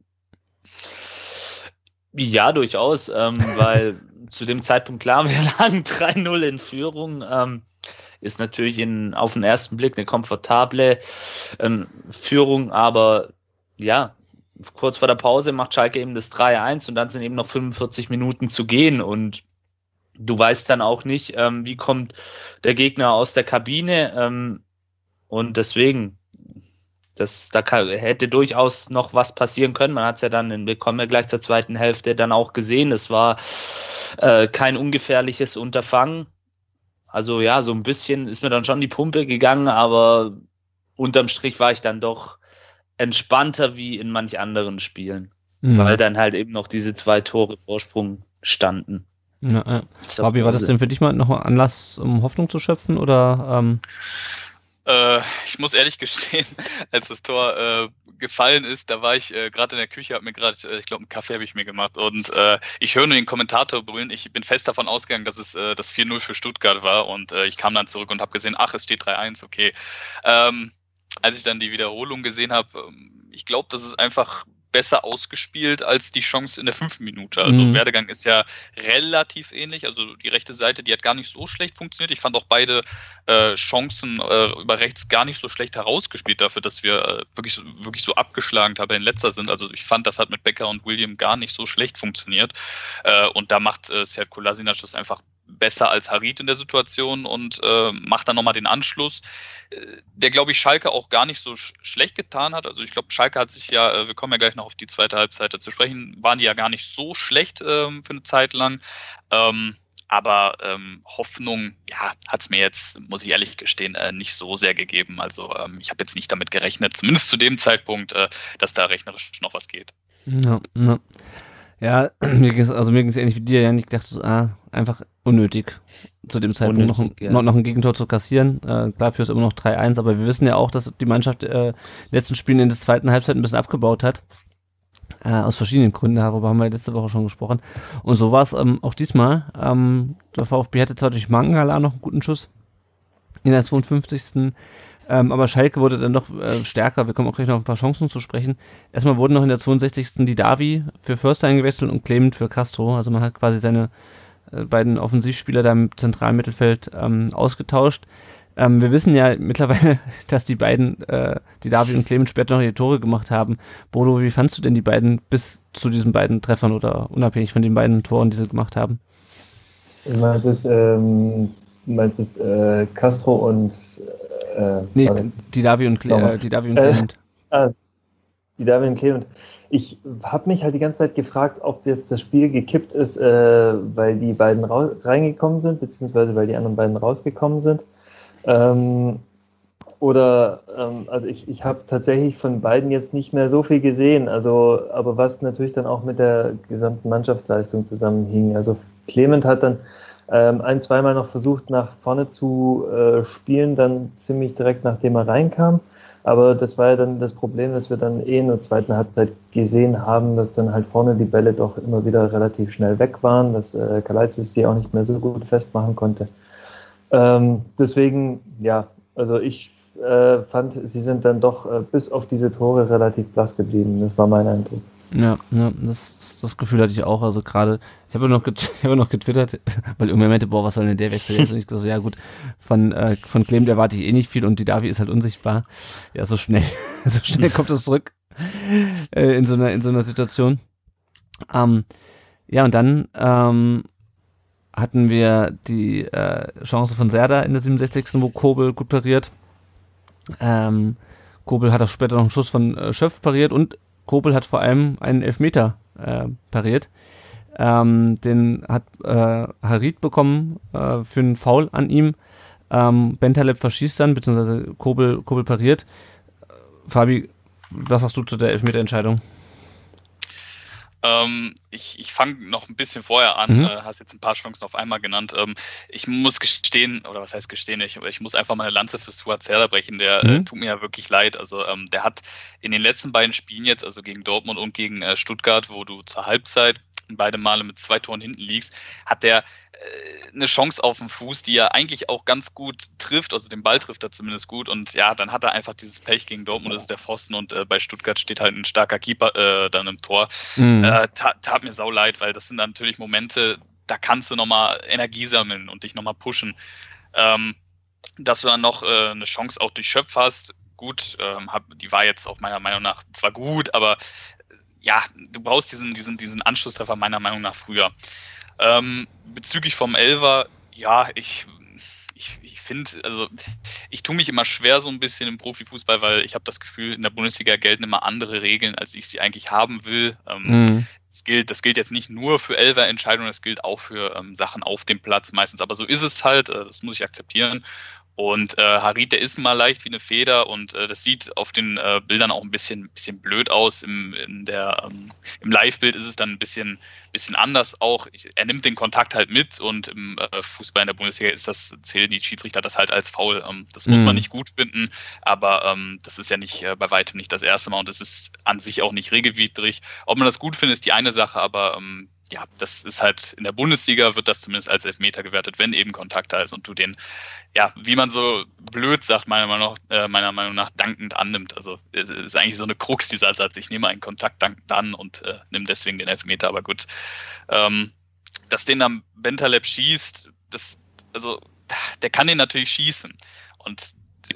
Ja, durchaus, ähm, weil zu dem Zeitpunkt klar, wir lagen drei null in Führung. Ähm, ist natürlich in, auf den ersten Blick eine komfortable ähm, Führung, aber ja, kurz vor der Pause macht Schalke eben das drei eins und dann sind eben noch fünfundvierzig Minuten zu gehen und du weißt dann auch nicht, ähm, wie kommt der Gegner aus der Kabine ähm, und deswegen, das, da kann, hätte durchaus noch was passieren können. Man hat es ja dann, wir kommen ja gleich zur zweiten Hälfte, dann auch gesehen, es war äh, kein ungefährliches Unterfangen. Also ja, so ein bisschen ist mir dann schon die Pumpe gegangen, aber unterm Strich war ich dann doch entspannter wie in manch anderen Spielen, mhm. weil dann halt eben noch diese zwei Tore Vorsprung standen. Ja, ja. Fabi, war das denn für dich mal noch ein Anlass, um Hoffnung zu schöpfen? Oder, ähm Äh, ich muss ehrlich gestehen, als das Tor äh, gefallen ist, da war ich äh, gerade in der Küche, habe mir gerade, äh, ich glaube, einen Kaffee habe ich mir gemacht und äh, ich höre nur den Kommentator brüllen. Ich bin fest davon ausgegangen, dass es äh, das vier null für Stuttgart war und äh, ich kam dann zurück und habe gesehen, ach, es steht drei eins, okay. Ähm, als ich dann die Wiederholung gesehen habe, ähm, ich glaube, das ist einfach besser ausgespielt als die Chance in der fünften Minute. Also Mhm. Werdegang ist ja relativ ähnlich. Also die rechte Seite, die hat gar nicht so schlecht funktioniert. Ich fand auch beide äh, Chancen äh, über rechts gar nicht so schlecht herausgespielt dafür, dass wir äh, wirklich, wirklich so abgeschlagen Tabellenletzter sind. Also ich fand, das hat mit Becker und William gar nicht so schlecht funktioniert. Äh, und da macht äh, Sead Kolasinac das einfach besser als Harit in der Situation und äh, macht dann nochmal den Anschluss, äh, der, glaube ich, Schalke auch gar nicht so sch- schlecht getan hat. Also ich glaube, Schalke hat sich ja, äh, wir kommen ja gleich noch auf die zweite Halbzeit zu sprechen, waren die ja gar nicht so schlecht ähm, für eine Zeit lang. Ähm, aber ähm, Hoffnung, ja, hat es mir jetzt, muss ich ehrlich gestehen, äh, nicht so sehr gegeben. Also ähm, ich habe jetzt nicht damit gerechnet, zumindest zu dem Zeitpunkt, äh, dass da rechnerisch noch was geht. Ja, ja. Ja, mir ging es also mir ging's ähnlich wie dir, Jan. Ich dachte so, ah, einfach unnötig, zu dem Zeitpunkt noch, ein, Unnötig, ja. noch, noch ein Gegentor zu kassieren. Äh, klar, für ist immer noch drei eins, aber wir wissen ja auch, dass die Mannschaft äh, in den letzten Spielen in der zweiten Halbzeit ein bisschen abgebaut hat. Äh, aus verschiedenen Gründen, darüber haben wir letzte Woche schon gesprochen. Und so war es ähm, auch diesmal. Ähm, der VfB hatte zwar durch Mangala noch einen guten Schuss in der zweiundfünfzigsten Ähm, aber Schalke wurde dann doch äh, stärker. Wir kommen auch gleich noch auf ein paar Chancen zu sprechen. Erstmal wurden noch in der zweiundsechzigsten die Davi für Förster eingewechselt und Clement für Castro. Also man hat quasi seine äh, beiden Offensivspieler da im zentralen Mittelfeld ähm, ausgetauscht. Ähm, wir wissen ja mittlerweile, dass die beiden, äh, die Davi und Clement später noch ihre Tore gemacht haben. Bodo, wie fandst du denn die beiden bis zu diesen beiden Treffern oder unabhängig von den beiden Toren, die sie gemacht haben? Ich meine, das, ähm, meinst es äh, Castro und äh, Nee, warte. die Davi und, Cle- äh, die Davi und Äh, Clement. Ah, die David und Clement. Ich habe mich halt die ganze Zeit gefragt, ob jetzt das Spiel gekippt ist, äh, weil die beiden rau- reingekommen sind, beziehungsweise weil die anderen beiden rausgekommen sind. Ähm, oder, ähm, also ich, ich habe tatsächlich von beiden jetzt nicht mehr so viel gesehen, also, aber was natürlich dann auch mit der gesamten Mannschaftsleistung zusammenhing. Also Clement hat dann ähm, ein-, zweimal noch versucht, nach vorne zu äh, spielen, dann ziemlich direkt nachdem er reinkam. Aber das war ja dann das Problem, dass wir dann eh in der zweiten Halbzeit gesehen haben, dass dann halt vorne die Bälle doch immer wieder relativ schnell weg waren, dass äh, Kalajdzic sie auch nicht mehr so gut festmachen konnte. Ähm, deswegen, ja, also ich äh, fand, sie sind dann doch äh, bis auf diese Tore relativ blass geblieben. Das war mein Eindruck. Ja, ja, das, das Gefühl hatte ich auch. Also gerade, ich habe noch, get- ich hab noch getwittert, weil irgendwer meinte, boah, was soll denn der Wechsel jetzt? Und ich gesagt, so, ja gut, von, äh, von Clement erwarte ich eh nicht viel und die Davi ist halt unsichtbar. Ja, so schnell, so schnell kommt es zurück äh, in so einer, in so einer Situation. Ähm, ja, und dann ähm, hatten wir die äh, Chance von Serdar in der siebenundsechzigsten wo Kobel gut pariert. Ähm, Kobel hat auch später noch einen Schuss von äh, Schöpf pariert und Kobel hat vor allem einen Elfmeter äh, pariert. Ähm, den hat äh, Harit bekommen äh, für einen Foul an ihm. Ähm, Bentaleb verschießt dann, beziehungsweise Kobel, Kobel pariert. Äh, Fabi, was sagst du zu der Elfmeterentscheidung? Ähm, ich ich fange noch ein bisschen vorher an, Mhm. äh, hast jetzt ein paar Chancen auf einmal genannt. Ähm, ich muss gestehen, oder was heißt gestehen, ich, ich muss einfach mal eine Lanze für Suat Serdar brechen, der äh, Mhm. tut mir ja wirklich leid. Also ähm, der hat in den letzten beiden Spielen jetzt, also gegen Dortmund und gegen äh, Stuttgart, wo du zur Halbzeit beide Male mit zwei Toren hinten liegst, hat der äh, eine Chance auf den Fuß, die er eigentlich auch ganz gut trifft, also den Ball trifft er zumindest gut und ja, dann hat er einfach dieses Pech gegen Dortmund, das ist der Pfosten und äh, bei Stuttgart steht halt ein starker Keeper äh, dann im Tor. Mhm. Äh, tat, tat mir sau leid, weil das sind dann natürlich Momente, da kannst du nochmal Energie sammeln und dich nochmal pushen. Ähm, dass du dann noch äh, eine Chance auch durch Schöpf hast, gut, ähm, hab, die war jetzt auch meiner Meinung nach zwar gut, aber äh, ja, du brauchst diesen, diesen, diesen Anschlusstreffer meiner Meinung nach früher. Ähm, bezüglich vom Elfer, ja, ich, ich, ich finde, also ich tue mich immer schwer so ein bisschen im Profifußball, weil ich habe das Gefühl, in der Bundesliga gelten immer andere Regeln, als ich sie eigentlich haben will. Ähm, Mhm. das gilt, das gilt jetzt nicht nur für Elfer-Entscheidungen, das gilt auch für ähm, Sachen auf dem Platz meistens, aber so ist es halt, äh, das muss ich akzeptieren. Und äh, Harit, der ist mal leicht wie eine Feder und äh, das sieht auf den äh, Bildern auch ein bisschen, bisschen blöd aus. Im, in der, ähm, im Live-Bild ist es dann ein bisschen, bisschen anders auch. Ich, er nimmt den Kontakt halt mit und im äh, Fußball in der Bundesliga ist das, zählen die Schiedsrichter das halt als Foul. Ähm, das muss Mhm. man nicht gut finden, aber ähm, das ist ja nicht äh, bei weitem nicht das erste Mal und das ist an sich auch nicht regelwidrig. Ob man das gut findet, ist die eine Sache, aber ähm, ja, das ist halt in der Bundesliga wird das zumindest als Elfmeter gewertet, wenn eben Kontakt da ist und du den, ja, wie man so blöd sagt, meiner Meinung nach, äh, meiner Meinung nach dankend annimmt. Also es ist eigentlich so eine Krux, dieser Satz, ich nehme einen Kontakt dankend an und äh, nehme deswegen den Elfmeter, aber gut. Ähm, dass den dann Bentaleb schießt, das, also der kann den natürlich schießen und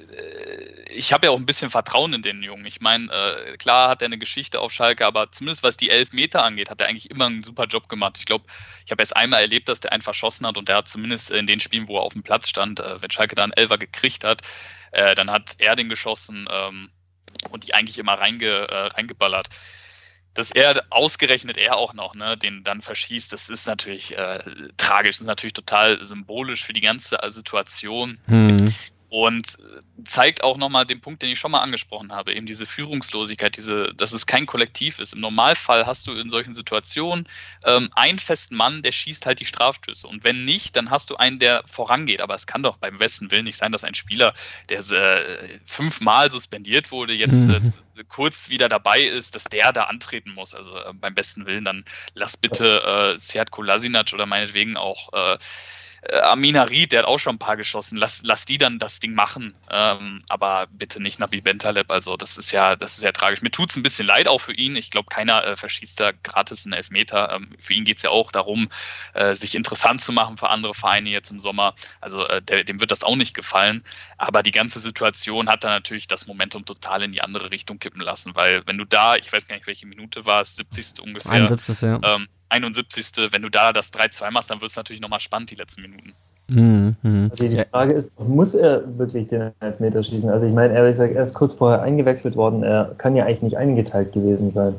ich habe ja auch ein bisschen Vertrauen in den Jungen. Ich meine, äh, klar hat er eine Geschichte auf Schalke, aber zumindest was die Elfmeter angeht, hat er eigentlich immer einen super Job gemacht. Ich glaube, ich habe erst einmal erlebt, dass der einen verschossen hat und der hat zumindest in den Spielen, wo er auf dem Platz stand, äh, wenn Schalke da einen Elfer gekriegt hat, äh, dann hat er den geschossen ähm, und die eigentlich immer reinge, äh, reingeballert. Dass er, ausgerechnet er auch noch, ne, den dann verschießt, das ist natürlich äh, tragisch, das ist natürlich total symbolisch für die ganze Situation. Mhm. Und zeigt auch nochmal den Punkt, den ich schon mal angesprochen habe, eben diese Führungslosigkeit, diese, dass es kein Kollektiv ist. Im Normalfall hast du in solchen Situationen ähm, einen festen Mann, der schießt halt die Strafstöße. Und wenn nicht, dann hast du einen, der vorangeht. Aber es kann doch beim besten Willen nicht sein, dass ein Spieler, der äh, fünfmal suspendiert wurde, jetzt äh, kurz wieder dabei ist, dass der da antreten muss. Also äh, beim besten Willen, dann lass bitte äh, Sead Kolasinac oder meinetwegen auch äh, Amin Harit, der hat auch schon ein paar geschossen. Lass, lass die dann das Ding machen. Ähm, aber bitte nicht Nabil Bentaleb. Also das ist ja, das ist ja tragisch. Mir tut es ein bisschen leid auch für ihn. Ich glaube, keiner äh, verschießt da gratis einen Elfmeter. Ähm, für ihn geht es ja auch darum, äh, sich interessant zu machen für andere Vereine jetzt im Sommer. Also äh, der, dem wird das auch nicht gefallen. Aber die ganze Situation hat dann natürlich das Momentum total in die andere Richtung kippen lassen. Weil wenn du da, ich weiß gar nicht, welche Minute war es, siebzigste ungefähr. einundsiebzigste Ja. Ähm, einundsiebzigste Wenn du da das drei zwei machst, dann wird es natürlich nochmal spannend, die letzten Minuten. Mhm. Mhm. Also die Frage ist, muss er wirklich den Elfmeter schießen? Also ich meine, er ist, er ist kurz vorher eingewechselt worden, er kann ja eigentlich nicht eingeteilt gewesen sein.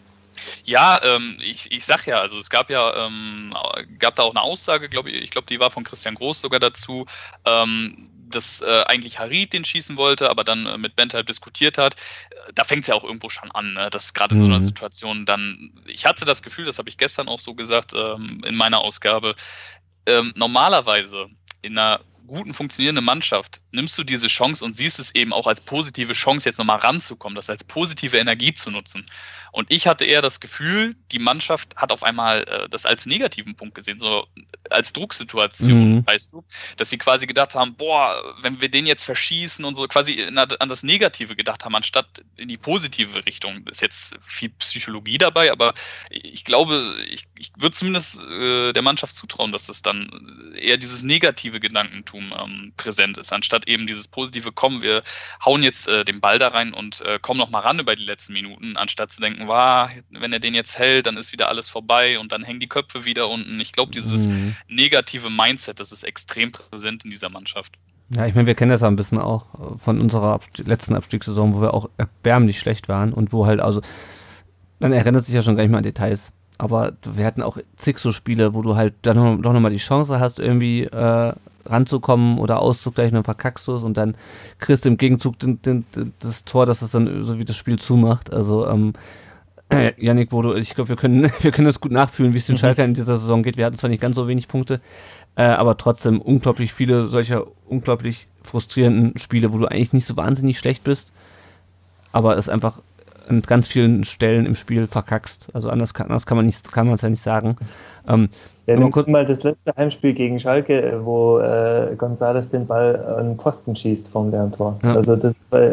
Ja, ähm, ich, ich sag ja, also es gab ja, ähm, gab da auch eine Aussage, glaube ich, ich glaube, die war von Christian Groß sogar dazu, ähm, dass äh, eigentlich Harit den schießen wollte, aber dann äh, mit Bentaleb diskutiert hat. Da fängt es ja auch irgendwo schon an, ne? Dass gerade in so einer Mhm. Situation dann, ich hatte das Gefühl, das habe ich gestern auch so gesagt ähm, in meiner Ausgabe, ähm, normalerweise in einer guten, funktionierenden Mannschaft nimmst du diese Chance und siehst es eben auch als positive Chance, jetzt nochmal ranzukommen, das als positive Energie zu nutzen. Und ich hatte eher das Gefühl, die Mannschaft hat auf einmal äh, das als negativen Punkt gesehen, so als Drucksituation, Mhm. weißt du, dass sie quasi gedacht haben, boah, wenn wir den jetzt verschießen und so, quasi in, an das Negative gedacht haben, anstatt in die positive Richtung. Ist jetzt viel Psychologie dabei, aber ich glaube, ich, ich würde zumindest äh, der Mannschaft zutrauen, dass das dann eher dieses negative Gedankentum ähm, präsent ist, anstatt eben dieses positive, komm, wir hauen jetzt äh, den Ball da rein und äh, kommen noch mal ran über die letzten Minuten, anstatt zu denken, wow, wenn er den jetzt hält, dann ist wieder alles vorbei und dann hängen die Köpfe wieder unten. Ich glaube, dieses Mhm. negative Mindset, das ist extrem präsent in dieser Mannschaft. Ja, ich meine, wir kennen das ja ein bisschen auch äh, von unserer Abst- letzten Abstiegssaison, wo wir auch erbärmlich schlecht waren und wo halt, also, man erinnert sich ja schon gar nicht mehr an Details, aber wir hatten auch zig so Spiele, wo du halt dann noch, doch nochmal die Chance hast, irgendwie äh, ranzukommen oder auszugleichen, dann verkackst du es und dann kriegst du im Gegenzug den, den, den, das Tor, das es dann so wie das Spiel zumacht. Also, ähm, äh, Yannick, wo du, ich glaube, wir können, wir können das gut nachfühlen, wie es den Schalker in dieser Saison geht. Wir hatten zwar nicht ganz so wenig Punkte, äh, aber trotzdem unglaublich viele solcher unglaublich frustrierenden Spiele, wo du eigentlich nicht so wahnsinnig schlecht bist, aber es einfach an ganz vielen Stellen im Spiel verkackst. Also anders kann, anders kann man nicht, kann man es ja nicht sagen. Ähm, Ja, aber nimm kurz- mal das letzte Heimspiel gegen Schalke, wo äh, González den Ball an den Pfosten schießt vom leeren Tor. Ja. Also das war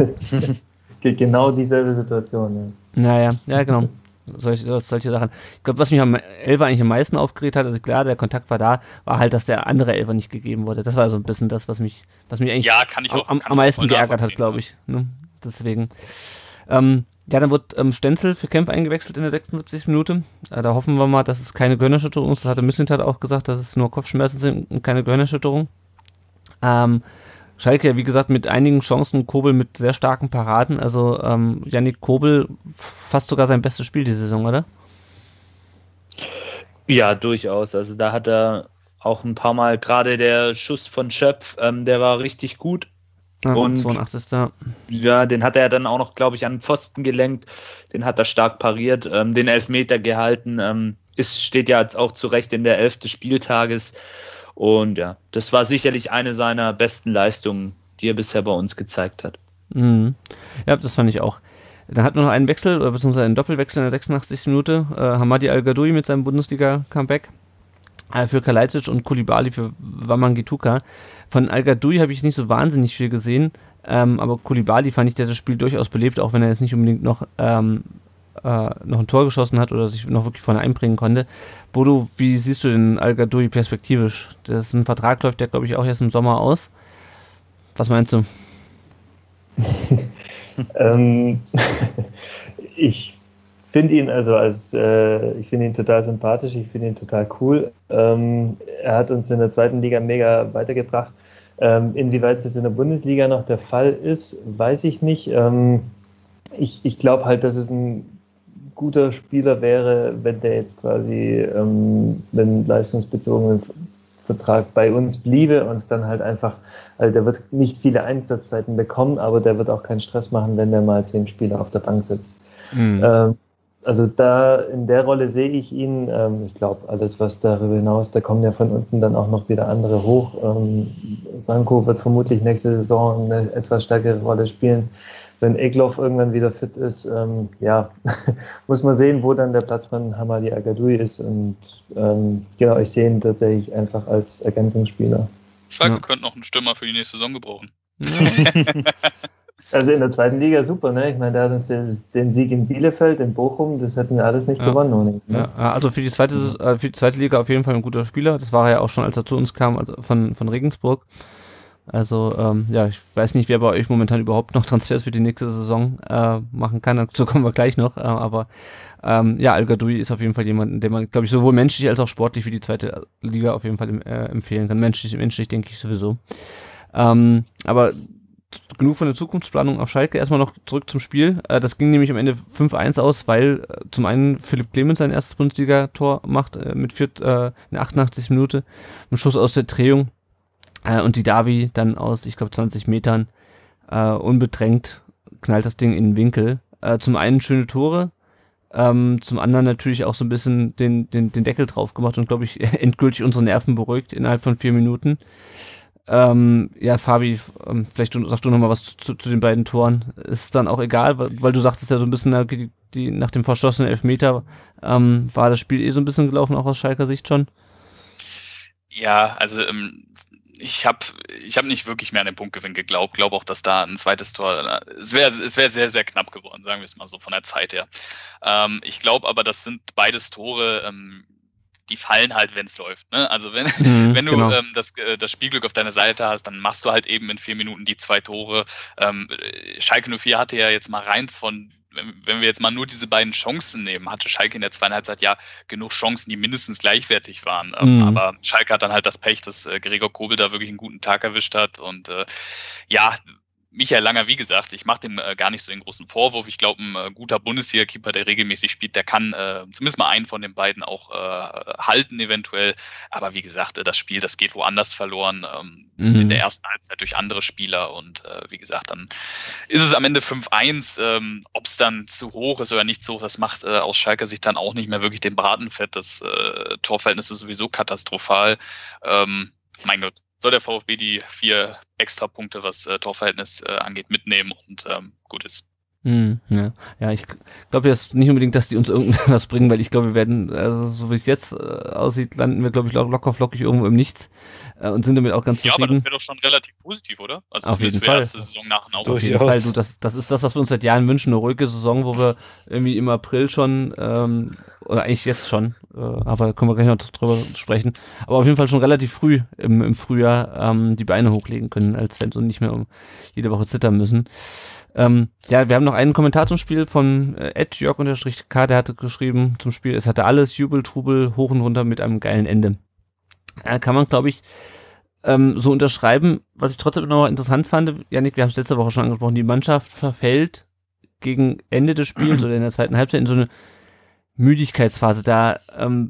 genau dieselbe Situation. Ja. Naja, ja, genau. Solche, solche Sachen. Ich glaube, was mich am Elfer eigentlich am meisten aufgeregt hat, also klar, der Kontakt war da, war halt, dass der andere Elfer nicht gegeben wurde. Das war so ein bisschen das, was mich, was mich eigentlich Ja, kann ich auch, am, kann am ich meisten voll geärgert hat, nachvollziehen, glaube ich. Ne? Deswegen. Ähm, ja, dann wird ähm, Stenzel für Kempf eingewechselt in der sechsundsiebzigsten Minute. Äh, da hoffen wir mal, dass es keine Gehirnerschütterung ist. Das hatte Mislintat auch gesagt, dass es nur Kopfschmerzen sind und keine Gehirnerschütterung. Ähm, Schalke, wie gesagt, mit einigen Chancen, Kobel mit sehr starken Paraden. Also ähm, Yannick Kobel fast sogar sein bestes Spiel die Saison, oder? Ja, durchaus. Also da hat er auch ein paar Mal, gerade der Schuss von Schöpf, ähm, der war richtig gut. Ja, und zweiundachtzigsten Ja, den hat er dann auch noch, glaube ich, an den Pfosten gelenkt. Den hat er stark pariert, ähm, den Elfmeter gehalten. Ähm, ist, steht ja jetzt auch zu Recht in der Elf des Spieltages. Und ja, das war sicherlich eine seiner besten Leistungen, die er bisher bei uns gezeigt hat. Mhm. Ja, das fand ich auch. Dann hatten wir noch einen Wechsel, oder beziehungsweise einen Doppelwechsel in der sechsundachtzigsten Minute. Äh, Hamadi Al-Gadoui mit seinem Bundesliga-Comeback äh, für Kalajdzic und Koulibaly für Wamangituka. Von Al-Gadoui habe ich nicht so wahnsinnig viel gesehen, ähm, aber Koulibaly fand ich, der das Spiel durchaus belebt, auch wenn er jetzt nicht unbedingt noch, ähm, äh, noch ein Tor geschossen hat oder sich noch wirklich vorne einbringen konnte. Bodo, wie siehst du den Al-Gadoui perspektivisch? Das ist ein Vertrag, läuft der, glaube ich, auch erst im Sommer aus. Was meinst du? ähm, ich finde ihn also als äh, ich finde ihn total sympathisch, ich finde ihn total cool. Ähm, er hat uns in der zweiten Liga mega weitergebracht. Ähm, inwieweit es in der Bundesliga noch der Fall ist, weiß ich nicht. Ähm, ich ich glaube halt, dass es ein guter Spieler wäre, wenn der jetzt quasi, ähm, wenn leistungsbezogenen Vertrag bei uns bliebe und dann halt einfach, also der wird nicht viele Einsatzzeiten bekommen, aber der wird auch keinen Stress machen, wenn der mal zehn Spieler auf der Bank sitzt. Mhm. Ähm, also da in der Rolle sehe ich ihn, ähm, ich glaube, alles was darüber hinaus, da kommen ja von unten dann auch noch wieder andere hoch. Ähm, Franco wird vermutlich nächste Saison eine etwas stärkere Rolle spielen. Wenn Egloff irgendwann wieder fit ist, ähm, ja, muss man sehen, wo dann der Platz von Hamadi Al-Gadoui ist. Und ähm, genau, ich sehe ihn tatsächlich einfach als Ergänzungsspieler. Schalke ja. könnte noch einen Stürmer für die nächste Saison gebrauchen. Also in der zweiten Liga super, ne? Ich meine, da hat uns den, den Sieg in Bielefeld, in Bochum, das hätten wir alles nicht ja. gewonnen. Ohne, ne? Ja, also für die zweite, äh, für die zweite Liga auf jeden Fall ein guter Spieler. Das war er ja auch schon, als er zu uns kam, also von, von Regensburg. Also, ähm, ja, ich weiß nicht, wer bei euch momentan überhaupt noch Transfers für die nächste Saison äh, machen kann, dazu kommen wir gleich noch, äh, aber ähm, ja, Al-Gadoui ist auf jeden Fall jemand, den man, glaube ich, sowohl menschlich als auch sportlich für die zweite Liga auf jeden Fall äh, empfehlen kann. Menschlich, menschlich denke ich sowieso. Ähm, aber genug von der Zukunftsplanung auf Schalke, erstmal noch zurück zum Spiel. Äh, das ging nämlich am Ende fünf eins aus, weil äh, zum einen Philipp Clemens sein erstes Bundesliga-Tor macht, äh, mit Fürth äh, in der achtundachtzigsten Minute, ein Schuss aus der Drehung. Und die Davi dann aus, ich glaube, zwanzig Metern äh, unbedrängt knallt das Ding in den Winkel. Äh, zum einen schöne Tore, ähm, zum anderen natürlich auch so ein bisschen den, den, den Deckel drauf gemacht und, glaube ich, endgültig unsere Nerven beruhigt innerhalb von vier Minuten. Ähm, ja, Fabi, ähm, vielleicht sagst du nochmal was zu, zu den beiden Toren. Ist dann auch egal, weil, weil du sagtest ja so ein bisschen, die, die, nach dem verschossenen Elfmeter ähm, war das Spiel eh so ein bisschen gelaufen, auch aus Schalker Sicht schon. Ja, also ähm, ich habe ich hab nicht wirklich mehr an den Punktgewinn geglaubt. Glaube auch, dass da ein zweites Tor, es wäre es wäre sehr, sehr knapp geworden, sagen wir es mal so von der Zeit her. Ähm, ich glaube aber, das sind beides Tore, ähm, die fallen halt, wenn es läuft. Ne? Also wenn, mhm, wenn du genau. ähm, das, äh, das Spielglück auf deiner Seite hast, dann machst du halt eben in vier Minuten die zwei Tore. Ähm, Schalke null vier hatte ja jetzt mal rein von, wenn wir jetzt mal nur diese beiden Chancen nehmen, hatte Schalke in der zweiten Halbzeit ja genug Chancen, die mindestens gleichwertig waren. Mhm. Aber Schalke hat dann halt das Pech, dass äh, Gregor Kobel da wirklich einen guten Tag erwischt hat. Und äh, ja, Michael Langer, wie gesagt, ich mache dem äh, gar nicht so den großen Vorwurf. Ich glaube, ein äh, guter Bundesliga-Keeper, der regelmäßig spielt, der kann äh, zumindest mal einen von den beiden auch äh, halten eventuell. Aber wie gesagt, äh, das Spiel, das geht woanders verloren. Ähm, mhm. In der ersten Halbzeit durch andere Spieler. Und äh, wie gesagt, dann ist es am Ende fünf eins. Ähm, Ob es dann zu hoch ist oder nicht zu hoch, das macht äh, aus Schalker Sicht dann auch nicht mehr wirklich den Braten fett. Das äh, Torverhältnis ist sowieso katastrophal. Ähm, mein Gott. Soll der VfB die vier Extrapunkte, was äh, Torverhältnis äh, angeht, mitnehmen und ähm, gut ist. Mm, ja. ja, ich glaube jetzt nicht unbedingt, dass die uns irgendwas bringen, weil ich glaube, wir werden, also so wie es jetzt äh, aussieht, landen wir, glaube ich, locker flockig irgendwo im Nichts äh, und sind damit auch ganz ja, zufrieden. Ja, aber das wäre doch schon relativ positiv, oder? Also auf jeden Fall. Erste Saison nach dem Auf jeden Fall. Du, das, das ist das, was wir uns seit Jahren wünschen, eine ruhige Saison, wo wir irgendwie im April schon, ähm, oder eigentlich jetzt schon, äh, aber können wir gleich noch drüber sprechen, aber auf jeden Fall schon relativ früh im, im Frühjahr ähm, die Beine hochlegen können, als wenn sie nicht mehr um jede Woche zittern müssen. Ähm, ja, wir haben noch einen Kommentar zum Spiel von äh, Ed Jörg-K, der hatte geschrieben zum Spiel, es hatte alles, Jubel, Trubel, hoch und runter mit einem geilen Ende. Ja, kann man, glaube ich, ähm, so unterschreiben. Was ich trotzdem noch interessant fand, Jannik, wir haben es letzte Woche schon angesprochen, die Mannschaft verfällt gegen Ende des Spiels oder in der zweiten Halbzeit in so eine Müdigkeitsphase. Da ähm,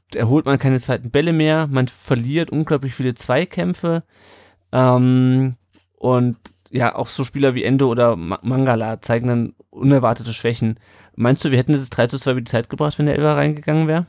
erholt man keine zweiten Bälle mehr, man verliert unglaublich viele Zweikämpfe ähm, und ja, auch so Spieler wie Endo oder Mangala zeigen dann unerwartete Schwächen. Meinst du, wir hätten dieses drei zu zwei über die Zeit gebracht, wenn der Elfer reingegangen wäre?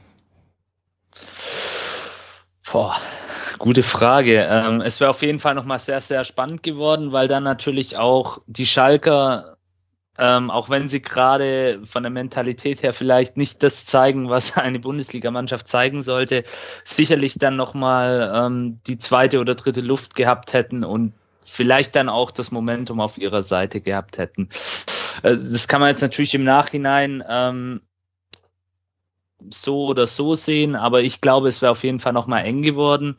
Boah, gute Frage. Ähm, es wäre auf jeden Fall nochmal sehr, sehr spannend geworden, weil dann natürlich auch die Schalker, ähm, auch wenn sie gerade von der Mentalität her vielleicht nicht das zeigen, was eine Bundesligamannschaft zeigen sollte, sicherlich dann nochmal ähm, die zweite oder dritte Luft gehabt hätten und vielleicht dann auch das Momentum auf ihrer Seite gehabt hätten. Das kann man jetzt natürlich im Nachhinein ähm, so oder so sehen, aber ich glaube, es wäre auf jeden Fall nochmal eng geworden.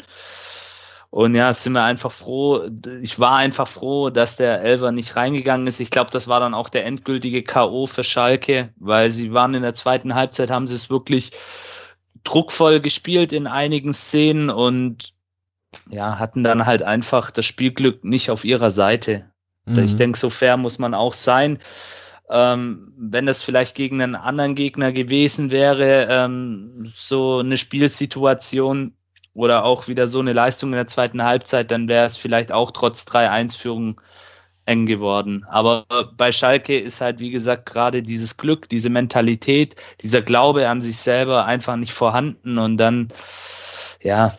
Und ja, sind wir einfach froh, ich war einfach froh, dass der Elfer nicht reingegangen ist. Ich glaube, das war dann auch der endgültige K O für Schalke, weil sie waren in der zweiten Halbzeit, haben sie es wirklich druckvoll gespielt in einigen Szenen und ja, hatten dann halt einfach das Spielglück nicht auf ihrer Seite. Mhm. Ich denke, so fair muss man auch sein. Ähm, wenn das vielleicht gegen einen anderen Gegner gewesen wäre, ähm, so eine Spielsituation oder auch wieder so eine Leistung in der zweiten Halbzeit, dann wäre es vielleicht auch trotz drei eins Führung eng geworden. Aber bei Schalke ist halt, wie gesagt, gerade dieses Glück, diese Mentalität, dieser Glaube an sich selber einfach nicht vorhanden und dann, ja,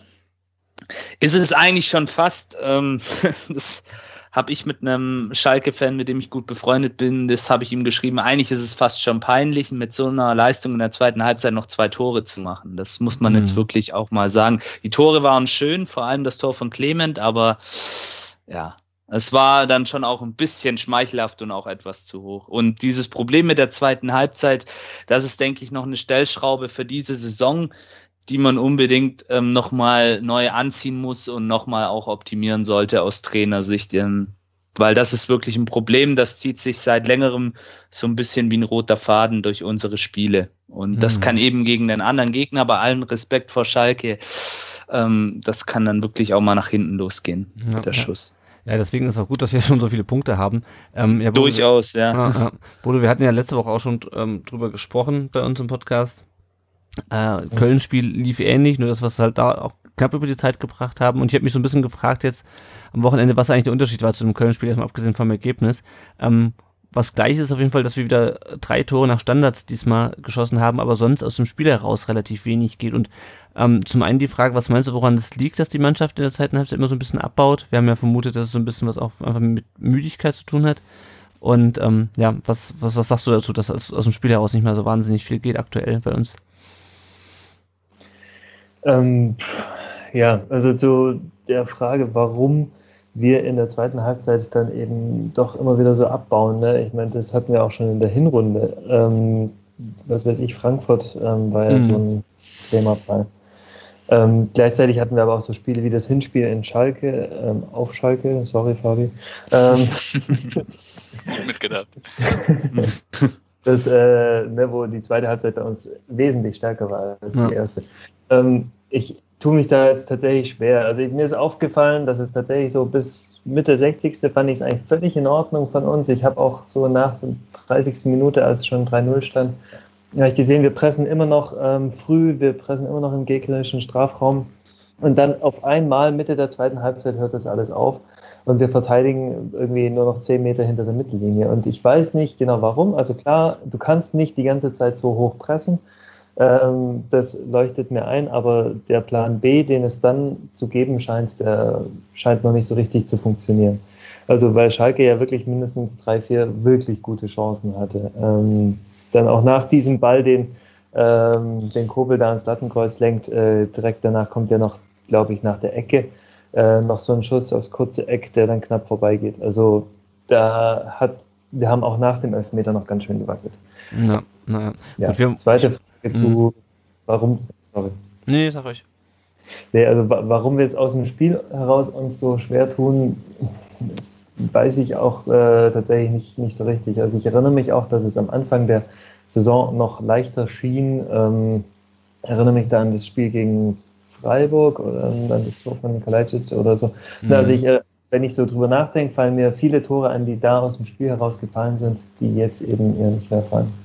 ist es eigentlich schon fast, ähm, das habe ich mit einem Schalke-Fan, mit dem ich gut befreundet bin, das habe ich ihm geschrieben, eigentlich ist es fast schon peinlich, mit so einer Leistung in der zweiten Halbzeit noch zwei Tore zu machen. Das muss man mhm. jetzt wirklich auch mal sagen. Die Tore waren schön, vor allem das Tor von Clement, aber ja, es war dann schon auch ein bisschen schmeichelhaft und auch etwas zu hoch. Und dieses Problem mit der zweiten Halbzeit, das ist, denke ich, noch eine Stellschraube für diese Saison, die man unbedingt ähm, nochmal neu anziehen muss und nochmal auch optimieren sollte aus Trainersicht. Ähm, weil das ist wirklich ein Problem, das zieht sich seit längerem so ein bisschen wie ein roter Faden durch unsere Spiele. Und mhm. das kann eben gegen den anderen Gegner, bei allem Respekt vor Schalke, ähm, das kann dann wirklich auch mal nach hinten losgehen, ja, der ja. Schuss. Ja, deswegen ist es auch gut, dass wir schon so viele Punkte haben. Ähm, ja, Bodo, Durchaus, ja. ja, ja. Bodo, wir hatten ja letzte Woche auch schon ähm, drüber gesprochen bei uns im Podcast. Äh, Köln-Spiel lief ähnlich, nur das, was halt da auch knapp über die Zeit gebracht haben. Und ich habe mich so ein bisschen gefragt jetzt am Wochenende, was eigentlich der Unterschied war zu dem Köln-Spiel, erstmal abgesehen vom Ergebnis. Ähm, was gleich ist auf jeden Fall, dass wir wieder drei Tore nach Standards diesmal geschossen haben, aber sonst aus dem Spiel heraus relativ wenig geht. Und ähm, zum einen die Frage, was meinst du, woran es liegt, dass die Mannschaft in der zweiten Halbzeit immer so ein bisschen abbaut? Wir haben ja vermutet, dass es so ein bisschen was auch einfach mit Müdigkeit zu tun hat. Und ähm, ja, was, was, was sagst du dazu, dass aus, aus dem Spiel heraus nicht mehr so wahnsinnig viel geht aktuell bei uns? Ähm, ja, also zu der Frage, warum wir in der zweiten Halbzeit dann eben doch immer wieder so abbauen. Ne? Ich meine, das hatten wir auch schon in der Hinrunde. Ähm, was weiß ich, Frankfurt ähm, war ja mhm. so ein Themafall. Ähm, gleichzeitig hatten wir aber auch so Spiele wie das Hinspiel in Schalke, ähm, auf Schalke, sorry Fabi. Ähm, Gut mitgedacht. Das, äh, ne, wo die zweite Halbzeit bei uns wesentlich stärker war als die ja. erste. Ähm, ich tue mich da jetzt tatsächlich schwer. Also mir ist aufgefallen, dass es tatsächlich so bis Mitte sechzigste fand ich es eigentlich völlig in Ordnung von uns. Ich habe auch so nach der dreißigsten Minute, als es schon drei null stand, ja, ich gesehen, wir pressen immer noch ähm, früh, wir pressen immer noch im gegnerischen Strafraum. Und dann auf einmal Mitte der zweiten Halbzeit hört das alles auf. Und wir verteidigen irgendwie nur noch zehn Meter hinter der Mittellinie. Und ich weiß nicht genau warum. Also klar, du kannst nicht die ganze Zeit so hoch pressen. Ähm, das leuchtet mir ein. Aber der Plan B, den es dann zu geben scheint, der scheint noch nicht so richtig zu funktionieren. Also weil Schalke ja wirklich mindestens drei, vier wirklich gute Chancen hatte. Ähm, dann auch nach diesem Ball, den, ähm, den Kobel da ans Lattenkreuz lenkt, äh, direkt danach kommt ja noch, glaube ich, nach der Ecke. Äh, noch so ein Schuss aufs kurze Eck, der dann knapp vorbeigeht. Also da hat, wir haben auch nach dem Elfmeter noch ganz schön gewackelt. Na, na, ja. Gut, wir, zweite Frage zu, warum, sorry. Nee, sag euch. Nee, also warum wir jetzt aus dem Spiel heraus uns so schwer tun, weiß ich auch äh, tatsächlich nicht, nicht so richtig. Also ich erinnere mich auch, dass es am Anfang der Saison noch leichter schien. Ähm, erinnere mich da an das Spiel gegen Freiburg oder an das Tor von Kalajdzic oder so. Mhm. Also ich, wenn ich so drüber nachdenke, fallen mir viele Tore an, die da aus dem Spiel herausgefallen sind, die jetzt eben eher nicht mehr fallen.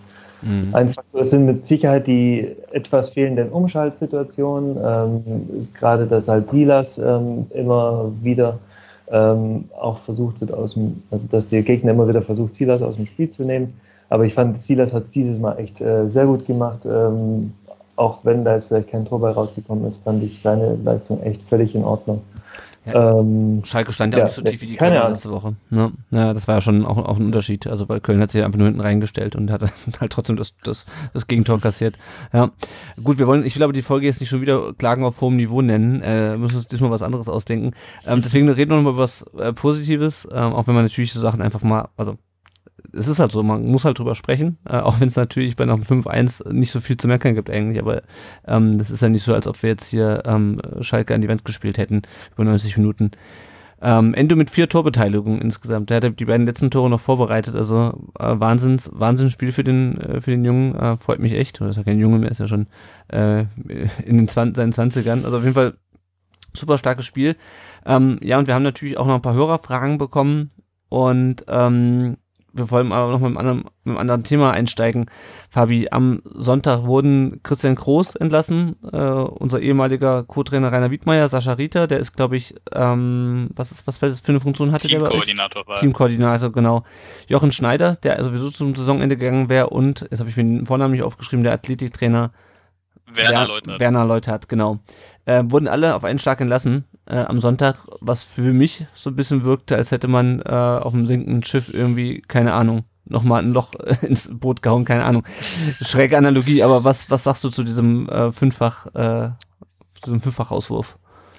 Mhm. Einfach, es sind mit Sicherheit die etwas fehlenden Umschaltsituationen. Ähm, ist gerade, dass halt Silas ähm, immer wieder ähm, auch versucht wird, aus dem, also dass der Gegner immer wieder versucht, Silas aus dem Spiel zu nehmen. Aber ich fand, Silas hat es dieses Mal echt äh, sehr gut gemacht. Ähm, auch wenn da jetzt vielleicht kein Tor bei rausgekommen ist, fand ich seine Leistung echt völlig in Ordnung. Ja, ähm, Schalke stand ja, ja nicht so tief wie die Köln letzte Woche. Ne? Ja, das war ja schon auch, auch ein Unterschied. Also weil Köln hat sich einfach nur hinten reingestellt und hat halt trotzdem das, das, das Gegentor kassiert. Ja, gut, wir wollen, ich will aber die Folge jetzt nicht schon wieder Klagen auf hohem Niveau nennen. Äh, müssen uns diesmal was anderes ausdenken. Ähm, deswegen reden wir noch mal über was äh, Positives, ähm, auch wenn man natürlich so Sachen einfach mal, also es ist halt so, man muss halt drüber sprechen, äh, auch wenn es natürlich bei einem fünf eins nicht so viel zu meckern gibt eigentlich, aber ähm, das ist ja nicht so, als ob wir jetzt hier ähm, Schalke an die Wand gespielt hätten über neunzig Minuten. Ähm, Endo mit vier Torbeteiligungen insgesamt, der hat die beiden letzten Tore noch vorbereitet, also äh, Wahnsinns, Wahnsinnsspiel für den äh, für den Jungen, äh, freut mich echt, oder ist ja kein Junge mehr, ist ja schon äh, in den zwanzig, seinen zwanzigern, also auf jeden Fall super starkes Spiel. Ähm, ja, und wir haben natürlich auch noch ein paar Hörerfragen bekommen und ähm, wir wollen aber noch mit einem, anderen, mit einem anderen Thema einsteigen. Fabi, am Sonntag wurden Christian Groß entlassen, äh, unser ehemaliger Co-Trainer Rainer Wiedmeier, Sascha Rieter, der ist, glaube ich, ähm, was ist, was für eine Funktion hatte der bei euch? Teamkoordinator war. Teamkoordinator, genau. Jochen Schneider, der sowieso zum Saisonende gegangen wäre und, jetzt habe ich mir den Vornamen nicht aufgeschrieben, der Athletiktrainer Werner Leuthardt. Werner Leuthardt, genau. Äh, wurden alle auf einen Schlag entlassen äh, am Sonntag, was für mich so ein bisschen wirkte, als hätte man äh, auf einem sinkenden Schiff irgendwie, keine Ahnung, nochmal ein Loch äh, ins Boot gehauen, keine Ahnung. Schräge Analogie, aber was, was sagst du zu diesem äh, Fünffach, äh, zu diesem Fünffach-Auswurf?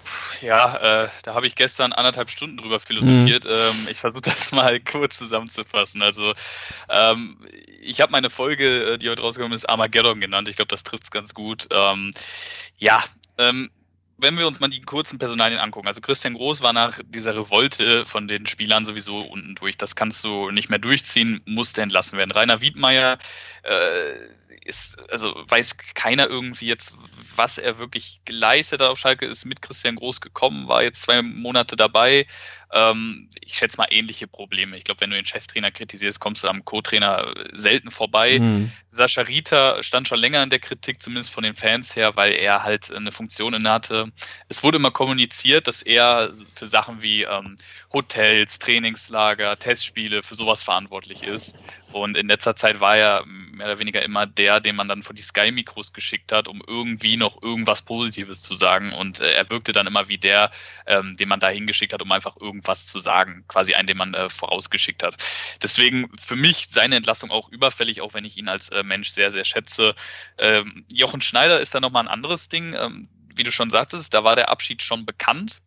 Ja, äh, da habe ich gestern anderthalb Stunden drüber philosophiert. Mhm. Ähm, ich versuche das mal kurz zusammenzufassen. Also ähm, ich habe meine Folge, die heute rausgekommen ist, Armageddon genannt. Ich glaube, das trifft es ganz gut. Ähm, ja, ähm, wenn wir uns mal die kurzen Personalien angucken, also Christian Groß war nach dieser Revolte von den Spielern sowieso unten durch. Das kannst du nicht mehr durchziehen, musste entlassen werden. Rainer Wiedmeier äh, ist, also weiß keiner irgendwie jetzt, was er wirklich geleistet hat auf Schalke, ist mit Christian Groß gekommen, war jetzt zwei Monate dabei. Ähm, ich schätze mal ähnliche Probleme. Ich glaube, wenn du den Cheftrainer kritisierst, kommst du am Co-Trainer selten vorbei. Mhm. Sascha Rieter stand schon länger in der Kritik, zumindest von den Fans her, weil er halt eine Funktion inne hatte. Es wurde immer kommuniziert, dass er für Sachen wie ähm, Hotels, Trainingslager, Testspiele, für sowas verantwortlich ist. Und in letzter Zeit war er mehr oder weniger immer der, den man dann vor die Sky-Mikros geschickt hat, um irgendwie noch irgendwas Positives zu sagen. Und äh, er wirkte dann immer wie der, ähm, den man da hingeschickt hat, um einfach irgendwas zu sagen. Quasi einen, den man äh, vorausgeschickt hat. Deswegen für mich seine Entlassung auch überfällig, auch wenn ich ihn als äh, Mensch sehr, sehr schätze. Ähm, Jochen Schneider ist dann nochmal ein anderes Ding. Ähm, wie du schon sagtest, da war der Abschied schon bekannt.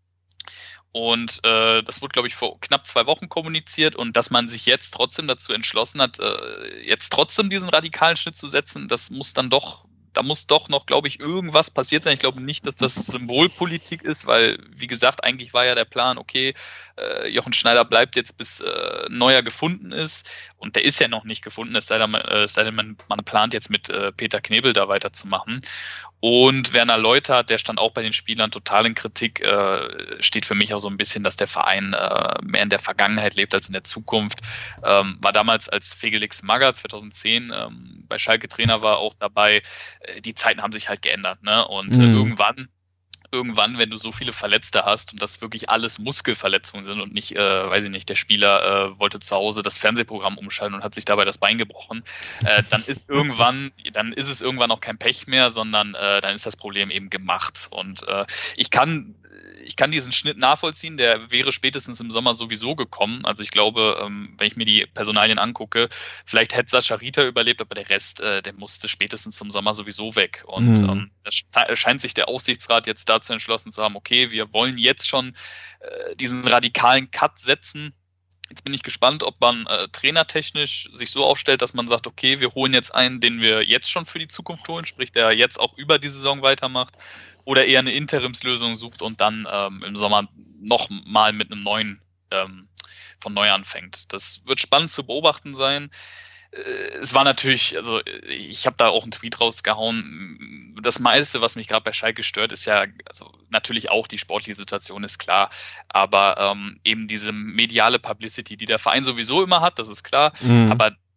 Und äh, das wurde, glaube ich, vor knapp zwei Wochen kommuniziert. Und dass man sich jetzt trotzdem dazu entschlossen hat, äh, jetzt trotzdem diesen radikalen Schnitt zu setzen, das muss dann doch, da muss doch noch, glaube ich, irgendwas passiert sein. Ich glaube nicht, dass das Symbolpolitik ist, weil, wie gesagt, eigentlich war ja der Plan, okay, äh, Jochen Schneider bleibt jetzt, bis äh, neuer gefunden ist. Und der ist ja noch nicht gefunden, es sei denn, äh, es sei denn man, man plant jetzt mit äh, Peter Knebel da weiterzumachen. Und Werner Leuthardt, der stand auch bei den Spielern total in Kritik, äh, steht für mich auch so ein bisschen, dass der Verein äh, mehr in der Vergangenheit lebt als in der Zukunft. Ähm, war damals, als Felix Magath zweitausendzehn ähm, bei Schalke Trainer war, auch dabei. Äh, die Zeiten haben sich halt geändert, ne? Und mhm. äh, irgendwann Irgendwann, wenn du so viele Verletzte hast und das wirklich alles Muskelverletzungen sind und nicht, äh, weiß ich nicht, der Spieler äh, wollte zu Hause das Fernsehprogramm umschalten und hat sich dabei das Bein gebrochen, äh, dann ist irgendwann, dann ist es irgendwann auch kein Pech mehr, sondern äh, dann ist das Problem eben gemacht. Und äh, ich kann Ich kann diesen Schnitt nachvollziehen, der wäre spätestens im Sommer sowieso gekommen. Also ich glaube, ähm, wenn ich mir die Personalien angucke, vielleicht hätte Sascha Rieter überlebt, aber der Rest, äh, der musste spätestens zum Sommer sowieso weg. Und mhm. ähm, das scheint sich der Aufsichtsrat jetzt dazu entschlossen zu haben, okay, wir wollen jetzt schon äh, diesen radikalen Cut setzen. Jetzt bin ich gespannt, ob man äh, trainertechnisch sich so aufstellt, dass man sagt, okay, wir holen jetzt einen, den wir jetzt schon für die Zukunft holen, sprich, der jetzt auch über die Saison weitermacht, oder eher eine Interimslösung sucht und dann ähm, im Sommer nochmal mit einem neuen ähm, von neu anfängt. Das wird spannend zu beobachten sein. Äh, es war natürlich, also ich habe da auch einen Tweet rausgehauen. Das meiste, was mich gerade bei Schalke stört, ist ja, also natürlich auch die sportliche Situation, ist klar, aber ähm, eben diese mediale Publicity, die der Verein sowieso immer hat, das ist klar, mhm. aber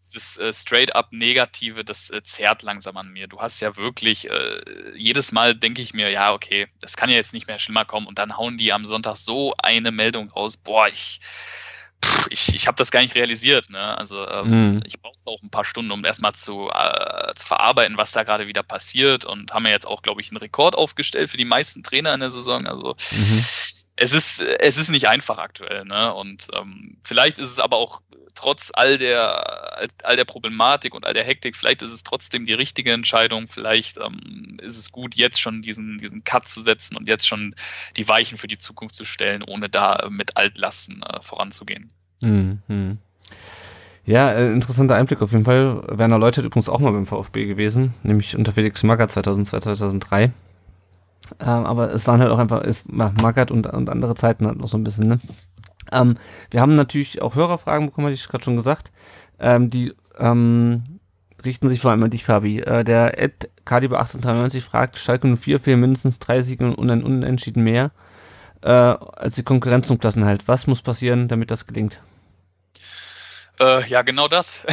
dieses äh, straight-up Negative, das äh, zerrt langsam an mir. Du hast ja wirklich, äh, jedes Mal denke ich mir, ja, okay, das kann ja jetzt nicht mehr schlimmer kommen und dann hauen die am Sonntag so eine Meldung raus, boah, ich pff, ich, ich habe das gar nicht realisiert, ne? Also ähm, Mhm. ich brauchte auch ein paar Stunden, um erstmal zu, äh, zu verarbeiten, was da gerade wieder passiert und haben ja jetzt auch, glaube ich, einen Rekord aufgestellt für die meisten Trainer in der Saison, also Mhm. es ist, es ist nicht einfach aktuell, ne? Und ähm, vielleicht ist es aber auch trotz all der, all der Problematik und all der Hektik, vielleicht ist es trotzdem die richtige Entscheidung. Vielleicht ähm, ist es gut, jetzt schon diesen, diesen Cut zu setzen und jetzt schon die Weichen für die Zukunft zu stellen, ohne da äh, mit Altlasten äh, voranzugehen. Mhm. Ja, äh, interessanter Einblick auf jeden Fall. Werner Leuthert übrigens auch mal beim VfB gewesen, nämlich unter Felix Magath zweitausendzwei, zweitausenddrei. Ähm, aber es waren halt auch einfach, es, ja, Magath und, und andere Zeiten halt noch so ein bisschen, ne? Ähm, wir haben natürlich auch Hörerfragen bekommen, hatte ich gerade schon gesagt. Ähm, die ähm, richten sich vor allem an dich, Fabi. Äh, der Ed Kaliber achtzehnhundertdreiundneunzig fragt, Schalke null vier fehlen mindestens drei Siege und ein Unentschieden mehr äh, als die Konkurrenz zum Klassenhalt. Was muss passieren, damit das gelingt? Äh, ja, genau das.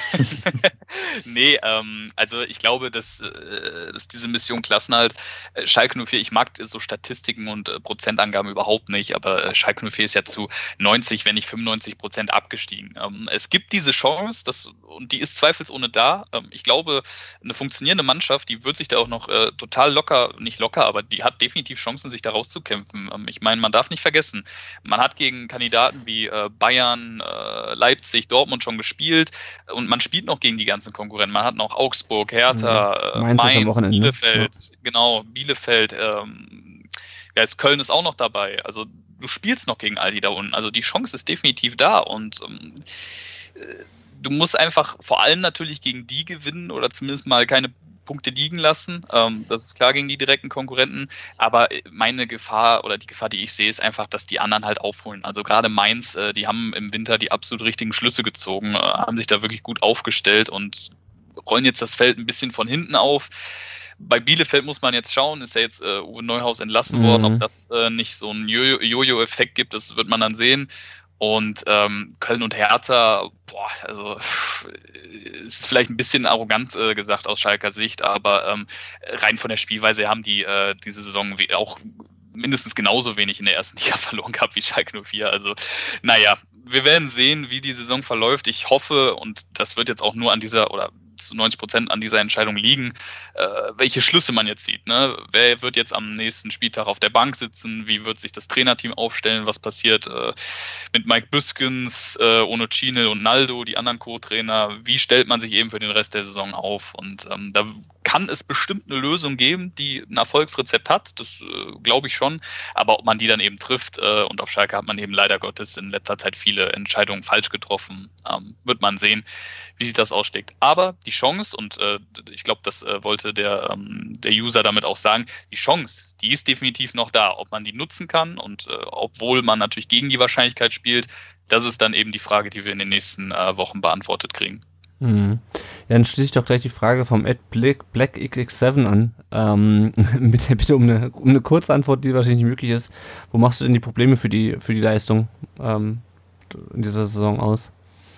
nee, ähm, also ich glaube, dass, äh, dass diese Mission Klassenhalt, äh, Schalke null vier, ich mag so Statistiken und äh, Prozentangaben überhaupt nicht, aber äh, Schalke null vier ist ja zu neunzig, wenn nicht fünfundneunzig Prozent abgestiegen. Ähm, es gibt diese Chance, das, und die ist zweifelsohne da. Ähm, ich glaube, eine funktionierende Mannschaft, die wird sich da auch noch äh, total locker, nicht locker, aber die hat definitiv Chancen, sich da rauszukämpfen. Ähm, ich meine, man darf nicht vergessen, man hat gegen Kandidaten wie äh, Bayern, äh, Leipzig, Dortmund schon gespielt und man spielt noch gegen die ganzen Konkurrenten. Man hat noch Augsburg, Hertha, Mhm. äh, Mainz ist am Mainz, Wochenende, ne? Bielefeld, genau, Bielefeld, ähm, ja, jetzt Köln ist auch noch dabei. Also du spielst noch gegen all die da unten. Also die Chance ist definitiv da und ähm, äh, du musst einfach vor allem natürlich gegen die gewinnen oder zumindest mal keine Punkte liegen lassen. Ähm, das ist klar gegen die direkten Konkurrenten. Aber meine Gefahr oder die Gefahr, die ich sehe, ist einfach, dass die anderen halt aufholen. Also gerade Mainz, äh, die haben im Winter die absolut richtigen Schlüsse gezogen, äh, haben sich da wirklich gut aufgestellt und rollen jetzt das Feld ein bisschen von hinten auf. Bei Bielefeld muss man jetzt schauen, ist ja jetzt äh, Uwe Neuhaus entlassen Mhm. worden, ob das äh, nicht so einen Jojo- Jojo-Effekt gibt, das wird man dann sehen. Und ähm, Köln und Hertha, boah, also pff, ist vielleicht ein bisschen arrogant äh, gesagt aus Schalker Sicht, aber ähm, rein von der Spielweise haben die äh, diese Saison we- auch mindestens genauso wenig in der ersten Liga verloren gehabt wie Schalke null vier. Also naja, wir werden sehen, wie die Saison verläuft. Ich hoffe, und das wird jetzt auch nur an dieser oder zu neunzig Prozent an dieser Entscheidung liegen, äh, welche Schlüsse man jetzt sieht. Ne? Wer wird jetzt am nächsten Spieltag auf der Bank sitzen? Wie wird sich das Trainerteam aufstellen? Was passiert äh, mit Mike Büskens, äh, Ono Cine und Naldo, die anderen Co-Trainer? Wie stellt man sich eben für den Rest der Saison auf? Und ähm, da kann es bestimmt eine Lösung geben, die ein Erfolgsrezept hat. Das äh, glaube ich schon. Aber ob man die dann eben trifft, äh, und auf Schalke hat man eben leider Gottes in letzter Zeit viele Entscheidungen falsch getroffen, ähm, wird man sehen, wie sich das ausschlägt. Aber die Chance, und äh, ich glaube, das äh, wollte der, ähm, der User damit auch sagen, die Chance, die ist definitiv noch da. Ob man die nutzen kann und äh, obwohl man natürlich gegen die Wahrscheinlichkeit spielt, das ist dann eben die Frage, die wir in den nächsten äh, Wochen beantwortet kriegen. Mhm. Ja, dann schließe ich doch gleich die Frage vom Ed Black, Black X X sieben an. Ähm, bitte, bitte um eine, um eine kurze Antwort, die wahrscheinlich nicht möglich ist. Wo machst du denn die Probleme für die, für die Leistung ähm, in dieser Saison aus?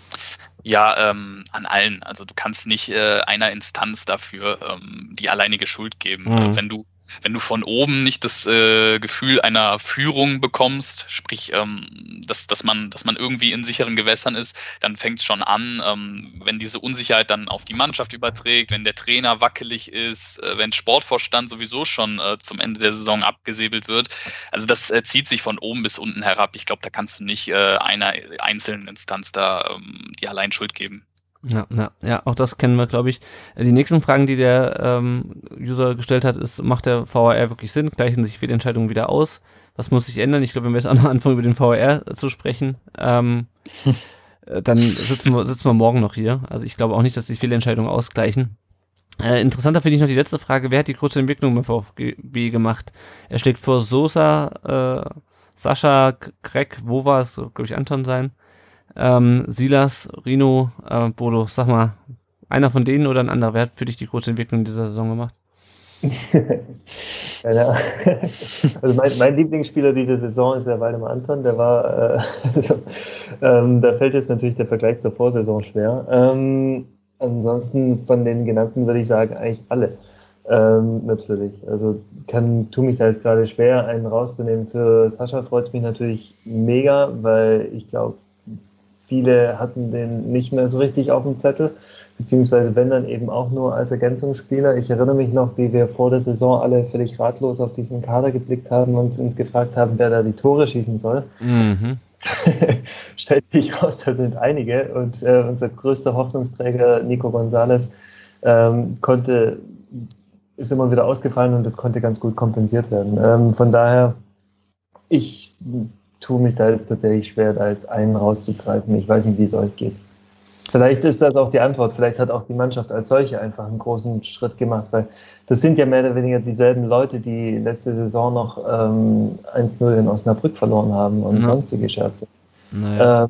Ja, ähm, an allen. Also du kannst nicht äh, einer Instanz dafür ähm, die alleinige Schuld geben. Mhm. Äh, wenn du wenn du von oben nicht das äh, Gefühl einer Führung bekommst, sprich, ähm, dass, dass man dass man irgendwie in sicheren Gewässern ist, dann fängt es schon an, ähm, wenn diese Unsicherheit dann auf die Mannschaft überträgt, wenn der Trainer wackelig ist, äh, wenn Sportvorstand sowieso schon äh, zum Ende der Saison abgesäbelt wird. Also das äh, zieht sich von oben bis unten herab. Ich glaube, da kannst du nicht äh, einer einzelnen Instanz da ähm, die allein Schuld geben. Ja, ja, ja, auch das kennen wir, glaube ich. Die nächsten Fragen, die der ähm, User gestellt hat, ist, macht der V A R wirklich Sinn? Gleichen sich Fehlentscheidungen wieder aus? Was muss sich ändern? Ich glaube, wenn wir jetzt auch noch anfangen, über den V A R zu sprechen, ähm, dann sitzen wir, sitzen wir morgen noch hier. Also ich glaube auch nicht, dass die Fehlentscheidungen ausgleichen. Äh, interessanter finde ich noch die letzte Frage. Wer hat die kurze Entwicklung beim VfB gemacht? Er schlägt vor Sosa, äh, Sascha, Craig, Wova, das glaube ich Anton sein. Ähm, Silas, Rino, äh, Bodo, sag mal, einer von denen oder ein anderer, wer hat für dich die große Entwicklung in dieser Saison gemacht? Ja, also mein, mein Lieblingsspieler diese Saison ist der Waldemar Anton, der war, äh, ähm, da fällt jetzt natürlich der Vergleich zur Vorsaison schwer. Ähm, ansonsten von den genannten würde ich sagen, eigentlich alle. Ähm, natürlich. Also kann, tu mich da jetzt gerade schwer, einen rauszunehmen. Für Sascha freut es mich natürlich mega, weil ich glaube, viele hatten den nicht mehr so richtig auf dem Zettel, beziehungsweise wenn dann eben auch nur als Ergänzungsspieler. Ich erinnere mich noch, wie wir vor der Saison alle völlig ratlos auf diesen Kader geblickt haben und uns gefragt haben, wer da die Tore schießen soll. Mhm. Stellt sich raus, da sind einige und äh, unser größter Hoffnungsträger Nico González ähm, konnte, ist immer wieder ausgefallen und das konnte ganz gut kompensiert werden. Ähm, von daher, ich tue mich da jetzt tatsächlich schwer, da jetzt einen rauszugreifen. Ich weiß nicht, wie es euch geht. Vielleicht ist das auch die Antwort. Vielleicht hat auch die Mannschaft als solche einfach einen großen Schritt gemacht, weil das sind ja mehr oder weniger dieselben Leute, die letzte Saison noch ähm, eins null in Osnabrück verloren haben und ja. sonstige Scherze. Naja. Äh,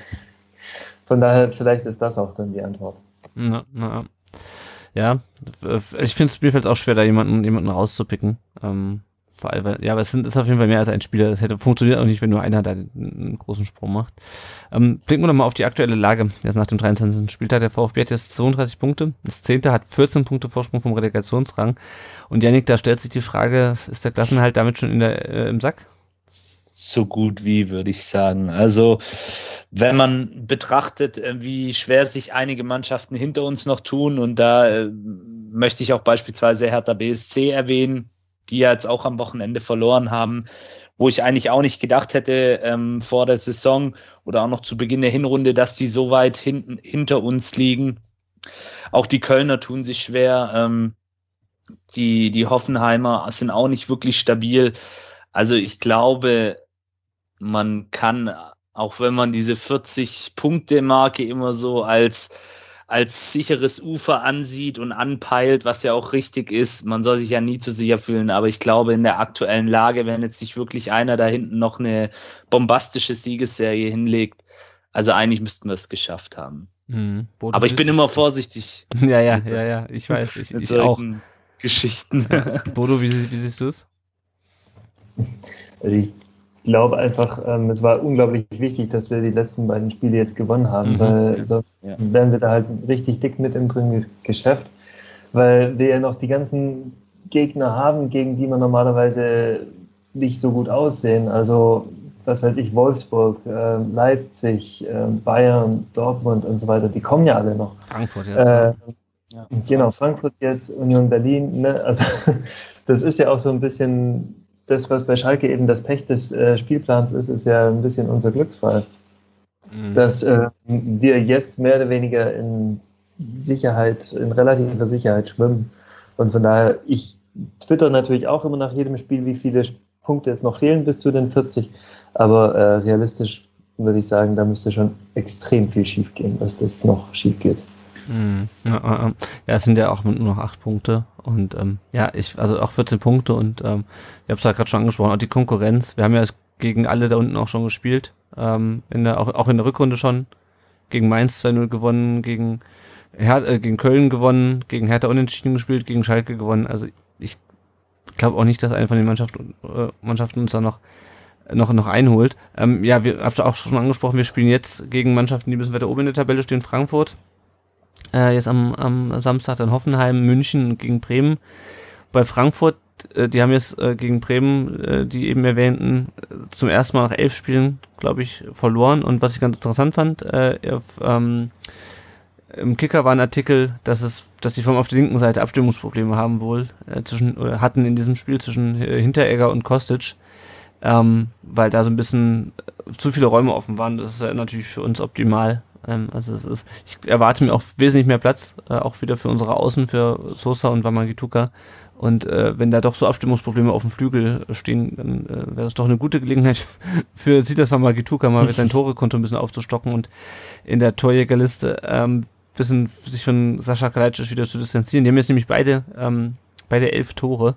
von daher, vielleicht ist das auch dann die Antwort. Na, na. Ja, ich finde es Spielfeld auch schwer, da jemanden, jemanden rauszupicken. Ähm, vor allem, weil, ja, aber es sind, ist auf jeden Fall mehr als ein Spieler. Das hätte funktioniert auch nicht, wenn nur einer da einen großen Sprung macht. Ähm, blicken wir doch mal auf die aktuelle Lage. Jetzt nach dem dreiundzwanzigsten Spieltag. Der VfB hat jetzt zweiunddreißig Punkte. Das zehnte hat vierzehn Punkte Vorsprung vom Relegationsrang. Und Yannick, da stellt sich die Frage, ist der Klassenerhalt damit schon in der, äh, im Sack? So gut wie, würde ich sagen. Also, wenn man betrachtet, wie schwer sich einige Mannschaften hinter uns noch tun, und da äh, möchte ich auch beispielsweise Hertha B S C erwähnen, die ja jetzt auch am Wochenende verloren haben, wo ich eigentlich auch nicht gedacht hätte ähm, vor der Saison oder auch noch zu Beginn der Hinrunde, dass die so weit hinten hinter uns liegen. Auch die Kölner tun sich schwer. Ähm, die, die Hoffenheimer sind auch nicht wirklich stabil. Also ich glaube, man kann, auch wenn man diese vierzig-Punkte-Marke immer so als als sicheres Ufer ansieht und anpeilt, was ja auch richtig ist. Man soll sich ja nie zu sicher fühlen, aber ich glaube, in der aktuellen Lage, wenn jetzt nicht wirklich einer da hinten noch eine bombastische Siegesserie hinlegt, also eigentlich müssten wir es geschafft haben. Mhm. Aber ich bin immer vorsichtig. Ja, ja, ja, ja, ich weiß, ich, mit ich auch. Geschichten. Bodo, wie, wie siehst du es? Also ich glaube einfach, ähm, es war unglaublich wichtig, dass wir die letzten beiden Spiele jetzt gewonnen haben, mhm. weil sonst ja. wären wir da halt richtig dick mit im drin Geschäft, weil wir ja noch die ganzen Gegner haben, gegen die man normalerweise nicht so gut aussehen. Also, was weiß ich, Wolfsburg, äh, Leipzig, äh, Bayern, Dortmund und so weiter, die kommen ja alle noch. Frankfurt jetzt. Äh, ja, genau, Frankfurt jetzt, Union Berlin, ne? Also das ist ja auch so ein bisschen das, was bei Schalke eben das Pech des äh, Spielplans ist, ist ja ein bisschen unser Glücksfall. Mhm. Dass äh, wir jetzt mehr oder weniger in Sicherheit, in relativer Sicherheit schwimmen. Und von daher, ich twitter natürlich auch immer nach jedem Spiel, wie viele Punkte jetzt noch fehlen bis zu den vierzig. Aber äh, realistisch würde ich sagen, da müsste schon extrem viel schief gehen, dass das noch schief geht. Mhm. Ja, äh, ja, es sind ja auch nur noch acht Punkte und ähm, ja, ich, also auch vierzehn Punkte und ähm, ich habe es ja gerade schon angesprochen, auch die Konkurrenz. Wir haben ja gegen alle da unten auch schon gespielt, ähm, in der, auch, auch in der Rückrunde schon, gegen Mainz zwei null gewonnen, gegen, Her äh, gegen Köln gewonnen, gegen Hertha unentschieden gespielt, gegen Schalke gewonnen. Also ich glaube auch nicht, dass eine von den Mannschaften, äh, Mannschaften uns da noch noch noch einholt. Ähm, ja, wir habt ihr auch schon angesprochen, wir spielen jetzt gegen Mannschaften, die ein bisschen weiter oben in der Tabelle stehen, Frankfurt. Äh, jetzt am, am Samstag dann Hoffenheim, München gegen Bremen. Bei Frankfurt, äh, die haben jetzt äh, gegen Bremen, äh, die eben erwähnten, zum ersten Mal nach elf Spielen, glaube ich, verloren. Und was ich ganz interessant fand, äh, auf, ähm, im Kicker war ein Artikel, dass es, dass die vom auf der linken Seite Abstimmungsprobleme haben wohl, äh, zwischen, oder hatten in diesem Spiel zwischen äh, Hinteregger und Kostic, ähm, weil da so ein bisschen zu viele Räume offen waren. Das ist ja natürlich für uns optimal. Also es ist, ich erwarte mir auch wesentlich mehr Platz, äh, auch wieder für unsere Außen, für Sosa und Wamangituka. Und äh, wenn da doch so Abstimmungsprobleme auf dem Flügel stehen, dann äh, wäre das doch eine gute Gelegenheit für Sitas Wamangituka mal mit seinem Torekonto ein bisschen aufzustocken und in der Torjägerliste ähm, bisschen sich von Sascha Kalajdzic wieder zu distanzieren. Die haben jetzt nämlich beide ähm, beide elf Tore.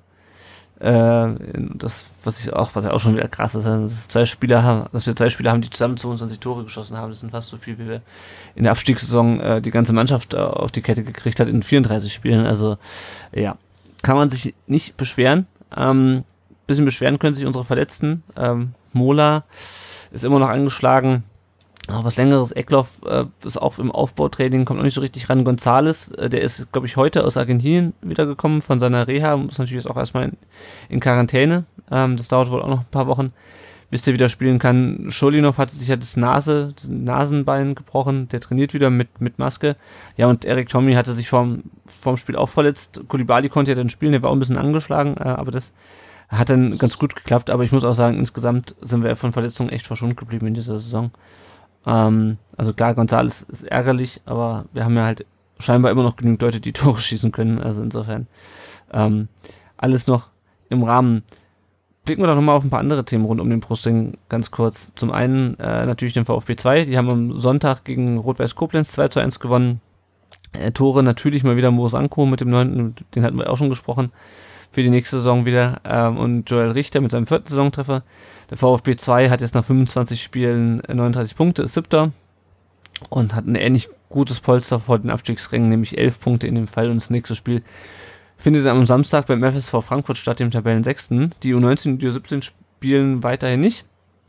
Äh, das, was ich auch, was ja auch schon wieder krass ist, dass, zwei Spieler haben, dass wir zwei Spieler haben, die zusammen zweiundzwanzig Tore geschossen haben. Das sind fast so viel, wie wir in der Abstiegssaison äh, die ganze Mannschaft äh, auf die Kette gekriegt hat in vierunddreißig Spielen. Also ja, kann man sich nicht beschweren. Ähm, bisschen beschweren können sich unsere Verletzten. Ähm, Mola ist immer noch angeschlagen. Auch was längeres. Eckloff äh, ist auch im Aufbautraining, kommt noch nicht so richtig ran. Gonzales, äh, der ist, glaube ich, heute aus Argentinien wiedergekommen von seiner Reha. Muss natürlich jetzt auch erstmal in, in Quarantäne. Ähm, das dauert wohl auch noch ein paar Wochen, bis der wieder spielen kann. Scholinov hatte sich ja das Nase, das Nasenbein gebrochen. Der trainiert wieder mit, mit Maske. Ja, und Erik Tommy hatte sich vorm, vorm Spiel auch verletzt. Koulibaly konnte ja dann spielen, der war auch ein bisschen angeschlagen, äh, aber das hat dann ganz gut geklappt. Aber ich muss auch sagen, insgesamt sind wir von Verletzungen echt verschont geblieben in dieser Saison. Ähm, also klar, Gonzales ist ärgerlich, aber wir haben ja halt scheinbar immer noch genügend Leute, die Tore schießen können. Also insofern ähm, alles noch im Rahmen. Blicken wir doch nochmal auf ein paar andere Themen rund um den Brustring ganz kurz. Zum einen äh, natürlich den VfB zwei, die haben am Sonntag gegen Rot-Weiß Koblenz zwei zu eins gewonnen. Äh, Tore natürlich mal wieder Mo Sanko mit dem neunten, den hatten wir auch schon gesprochen, für die nächste Saison wieder. Ähm, und Joel Richter mit seinem vierten Saisontreffer. Der VfB zwei hat jetzt nach fünfundzwanzig Spielen neununddreißig Punkte, ist siebter und hat ein ähnlich gutes Polster vor den Abstiegsrängen, nämlich elf Punkte in dem Fall. Und das nächste Spiel findet am Samstag beim F S V Frankfurt statt, dem Tabellensechsten. Die U neunzehn und die U siebzehn spielen weiterhin nicht.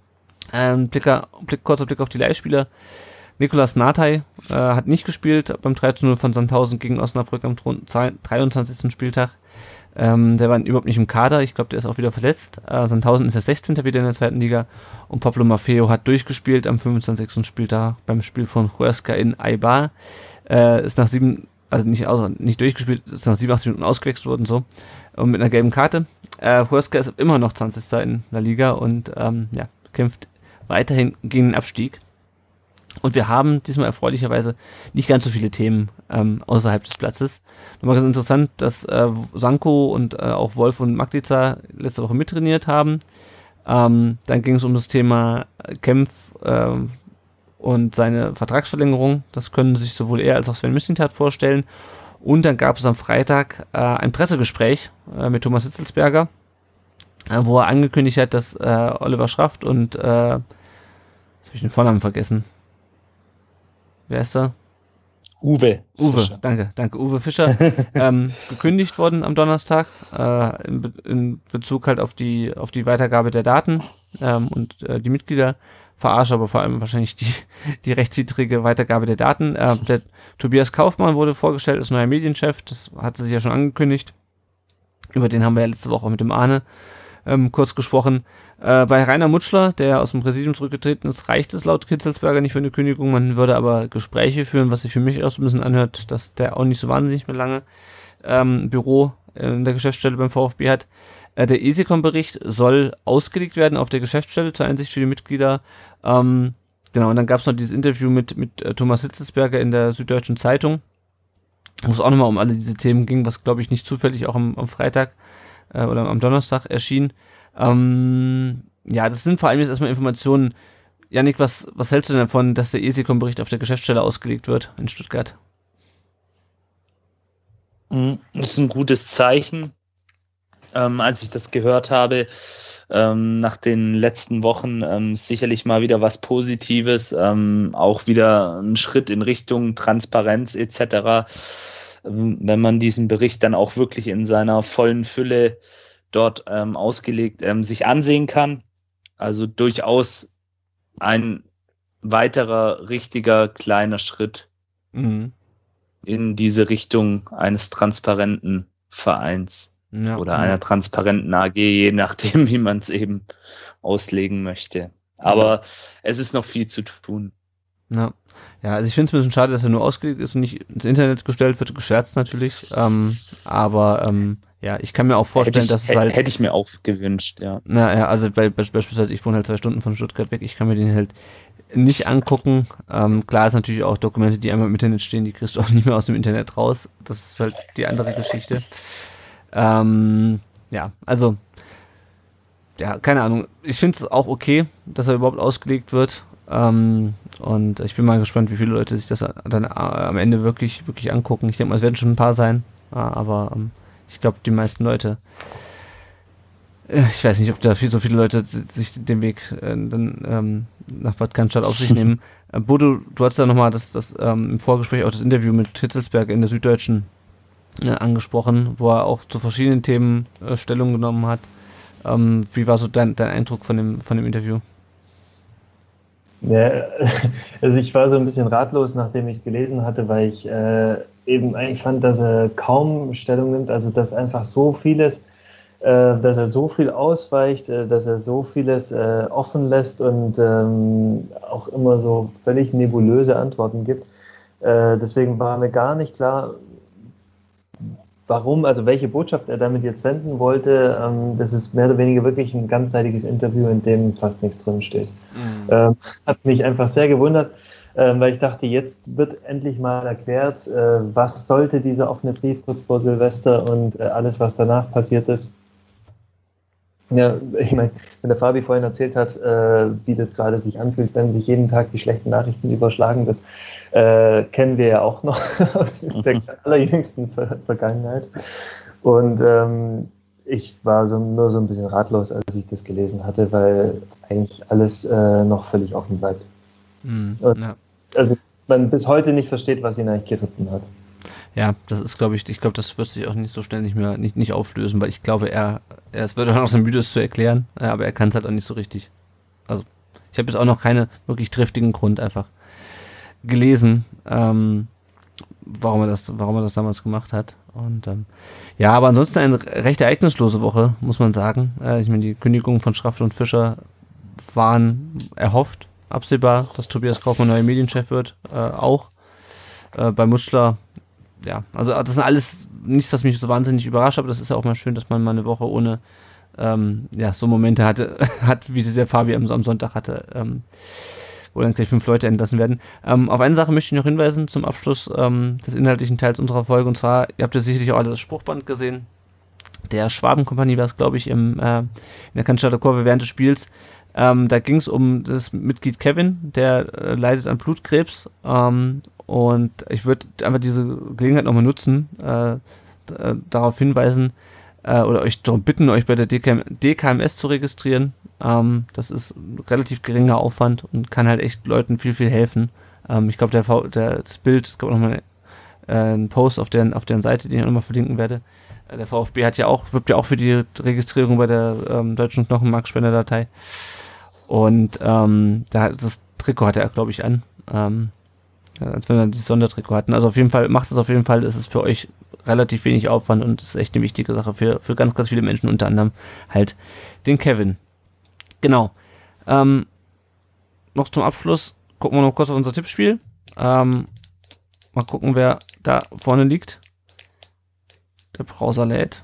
Ähm, Blicker, Blick, kurzer Blick auf die Leihspieler. Nicolas Nathai äh, hat nicht gespielt beim drei zu null von Sandhausen gegen Osnabrück am dreiundzwanzigsten Spieltag. Ähm, der war überhaupt nicht im Kader. Ich glaube, der ist auch wieder verletzt. Äh, Sandhausen ist der sechzehnte wieder in der zweiten Liga. Und Pablo Maffeo hat durchgespielt am fünfundzwanzigsten Spieltag beim Spiel von Huesca in Eibar. Äh, ist nach sieben also nicht, aus, nicht durchgespielt, ist nach siebenundachtzig Minuten ausgewechselt worden, so, und mit einer gelben Karte. Äh, Huesca ist immer noch zwanzigster in der Liga und ähm, ja, kämpft weiterhin gegen den Abstieg. Und wir haben diesmal erfreulicherweise nicht ganz so viele Themen ähm, außerhalb des Platzes. Nochmal ganz interessant, dass äh, Sanko und äh, auch Wolf und Maglica letzte Woche mittrainiert haben. Ähm, dann ging es um das Thema Kempf äh, und seine Vertragsverlängerung. Das können sich sowohl er als auch Sven Mislintat vorstellen. Und dann gab es am Freitag äh, ein Pressegespräch äh, mit Thomas Hitzelsberger, äh, wo er angekündigt hat, dass äh, Oliver Schraft und äh, jetzt habe ich den Vornamen vergessen. Wer ist er? Uwe. Uwe, Fischer. danke, danke, Uwe Fischer, ähm, gekündigt worden am Donnerstag, äh, in, Be- in Bezug halt auf die, auf die Weitergabe der Daten ähm, und äh, die Mitglieder verarsche, aber vor allem wahrscheinlich die, die rechtswidrige Weitergabe der Daten. Äh, der Tobias Kaufmann wurde vorgestellt als neuer Medienchef, das hatte sich ja schon angekündigt. Über den haben wir ja letzte Woche auch mit dem Arne ähm, kurz gesprochen. Äh, bei Rainer Mutschler, der aus dem Präsidium zurückgetreten ist, reicht es laut Hitzelsberger nicht für eine Kündigung. Man würde aber Gespräche führen, was sich für mich auch so ein bisschen anhört, dass der auch nicht so wahnsinnig mehr lange ähm, Büro in der Geschäftsstelle beim VfB hat. Äh, der E S E C O M-Bericht soll ausgelegt werden auf der Geschäftsstelle zur Einsicht für die Mitglieder. Ähm, genau, und dann gab es noch dieses Interview mit, mit äh, Thomas Hitzelsberger in der Süddeutschen Zeitung, wo es auch nochmal um alle diese Themen ging, was glaube ich nicht zufällig auch am, am Freitag äh, oder am Donnerstag erschien. Ähm, ja, das sind vor allem jetzt erstmal Informationen. Jannik, was, was hältst du denn davon, dass der E S E C O-Bericht auf der Geschäftsstelle ausgelegt wird in Stuttgart? Das ist ein gutes Zeichen. Ähm, als ich das gehört habe, ähm, nach den letzten Wochen ähm, sicherlich mal wieder was Positives, ähm, auch wieder ein Schritt in Richtung Transparenz et cetera. Ähm, wenn man diesen Bericht dann auch wirklich in seiner vollen Fülle dort ähm, ausgelegt ähm, sich ansehen kann. Also durchaus ein weiterer richtiger kleiner Schritt mhm. in diese Richtung eines transparenten Vereins ja, oder ja. einer transparenten A G, je nachdem, wie man es eben auslegen möchte. Aber ja. es ist noch viel zu tun. Ja, ja, also ich finde es ein bisschen schade, dass er nur ausgelegt ist und nicht ins Internet gestellt wird, gescherzt natürlich. Ähm, aber ähm, ja, ich kann mir auch vorstellen, ich, dass es halt... Hätte ich mir auch gewünscht, ja. Naja, also bei, beispielsweise, ich wohne halt zwei Stunden von Stuttgart weg, ich kann mir den halt nicht angucken. Ähm, klar ist natürlich auch Dokumente, die einmal im Internet stehen, die kriegst du auch nicht mehr aus dem Internet raus. Das ist halt die andere Geschichte. Ähm, ja, also, ja, keine Ahnung. Ich finde es auch okay, dass er überhaupt ausgelegt wird. Ähm, und ich bin mal gespannt, wie viele Leute sich das dann am Ende wirklich, wirklich angucken. Ich denke mal, es werden schon ein paar sein, aber ähm, ich glaube, die meisten Leute, ich weiß nicht, ob da viel, so viele Leute sich den Weg äh, dann ähm, nach Bad Cannstatt auf sich nehmen. Äh, Bodo, du hattest da nochmal das, das ähm, im Vorgespräch auch das Interview mit Hitzelsberger in der Süddeutschen äh, angesprochen, wo er auch zu verschiedenen Themen äh, Stellung genommen hat. Ähm, wie war so dein, dein Eindruck von dem, von dem Interview? Ja, also ich war so ein bisschen ratlos, nachdem ich es gelesen hatte, weil ich äh, eben eigentlich fand, dass er kaum Stellung nimmt, also dass einfach so vieles, äh, dass er so viel ausweicht, äh, dass er so vieles äh, offen lässt und ähm, auch immer so völlig nebulöse Antworten gibt. Äh, deswegen war mir gar nicht klar, warum, also welche Botschaft er damit jetzt senden wollte. Ähm, das ist mehr oder weniger wirklich ein ganzseitiges Interview, in dem fast nichts drin steht. Mhm. Ähm, hat mich einfach sehr gewundert, äh, weil ich dachte, jetzt wird endlich mal erklärt, äh, was sollte dieser offene Brief kurz vor Silvester und äh, alles, was danach passiert ist. Ja, ich meine, wenn der Fabi vorhin erzählt hat, äh, wie das gerade sich anfühlt, wenn sich jeden Tag die schlechten Nachrichten überschlagen, das äh, kennen wir ja auch noch aus der allerjüngsten Ver- Vergangenheit. Und ähm, ich war so, nur so ein bisschen ratlos, als ich das gelesen hatte, weil eigentlich alles äh, noch völlig offen bleibt. Mhm, ja. Also man bis heute nicht versteht, was ihn eigentlich geritten hat. Ja, das ist, glaube ich, ich glaube, das wird sich auch nicht so schnell nicht mehr, nicht, nicht auflösen, weil ich glaube, er, er es wird auch noch so müde, es zu erklären, aber er kann es halt auch nicht so richtig. Also, ich habe jetzt auch noch keine wirklich triftigen Grund einfach gelesen, ähm, warum er das, warum er das damals gemacht hat. Und ähm, ja, aber ansonsten eine recht ereignislose Woche, muss man sagen. Äh, ich meine, die Kündigungen von Schraft und Fischer waren erhofft, absehbar, dass Tobias Kaufmann neuer Medienchef wird, äh, auch. Äh, bei Mutschler, ja, also das ist alles nichts, was mich so wahnsinnig überrascht, aber das ist ja auch mal schön, dass man mal eine Woche ohne ähm, ja, so Momente hatte, hat, wie der Fabi am, am Sonntag hatte, ähm, wo dann gleich fünf Leute entlassen werden. Ähm, auf eine Sache möchte ich noch hinweisen zum Abschluss ähm, des inhaltlichen Teils unserer Folge, und zwar, ihr habt ja sicherlich auch alle das Spruchband gesehen, der Schwabenkompanie war es, glaube ich, im, äh, in der Cannstatter Kurve während des Spiels. Ähm, da ging es um das Mitglied Kevin, der äh, leidet an Blutkrebs, ähm, und ich würde einfach diese Gelegenheit nochmal nutzen, äh, d- darauf hinweisen äh, oder euch darum bitten, euch bei der D K M S zu registrieren. Ähm, das ist ein relativ geringer Aufwand und kann halt echt Leuten viel, viel helfen. Ähm, ich glaube, der, V- der das Bild, es gab auch nochmal äh, einen Post auf deren, auf deren Seite, den ich auch nochmal verlinken werde. Äh, der VfB hat ja auch, wirbt ja auch für die Registrierung bei der ähm, deutschen Knochenmarkspenderdatei. Und ähm, da, das Trikot hat er, glaube ich, an. Ähm, als wenn wir dieses Sondertrikot hatten. Also auf jeden Fall, macht es auf jeden Fall, es ist für euch relativ wenig Aufwand und es ist echt eine wichtige Sache für, für ganz, ganz viele Menschen, unter anderem halt den Kevin. Genau. Ähm, noch zum Abschluss gucken wir noch kurz auf unser Tippspiel. Ähm, mal gucken, wer da vorne liegt. Der Browser lädt.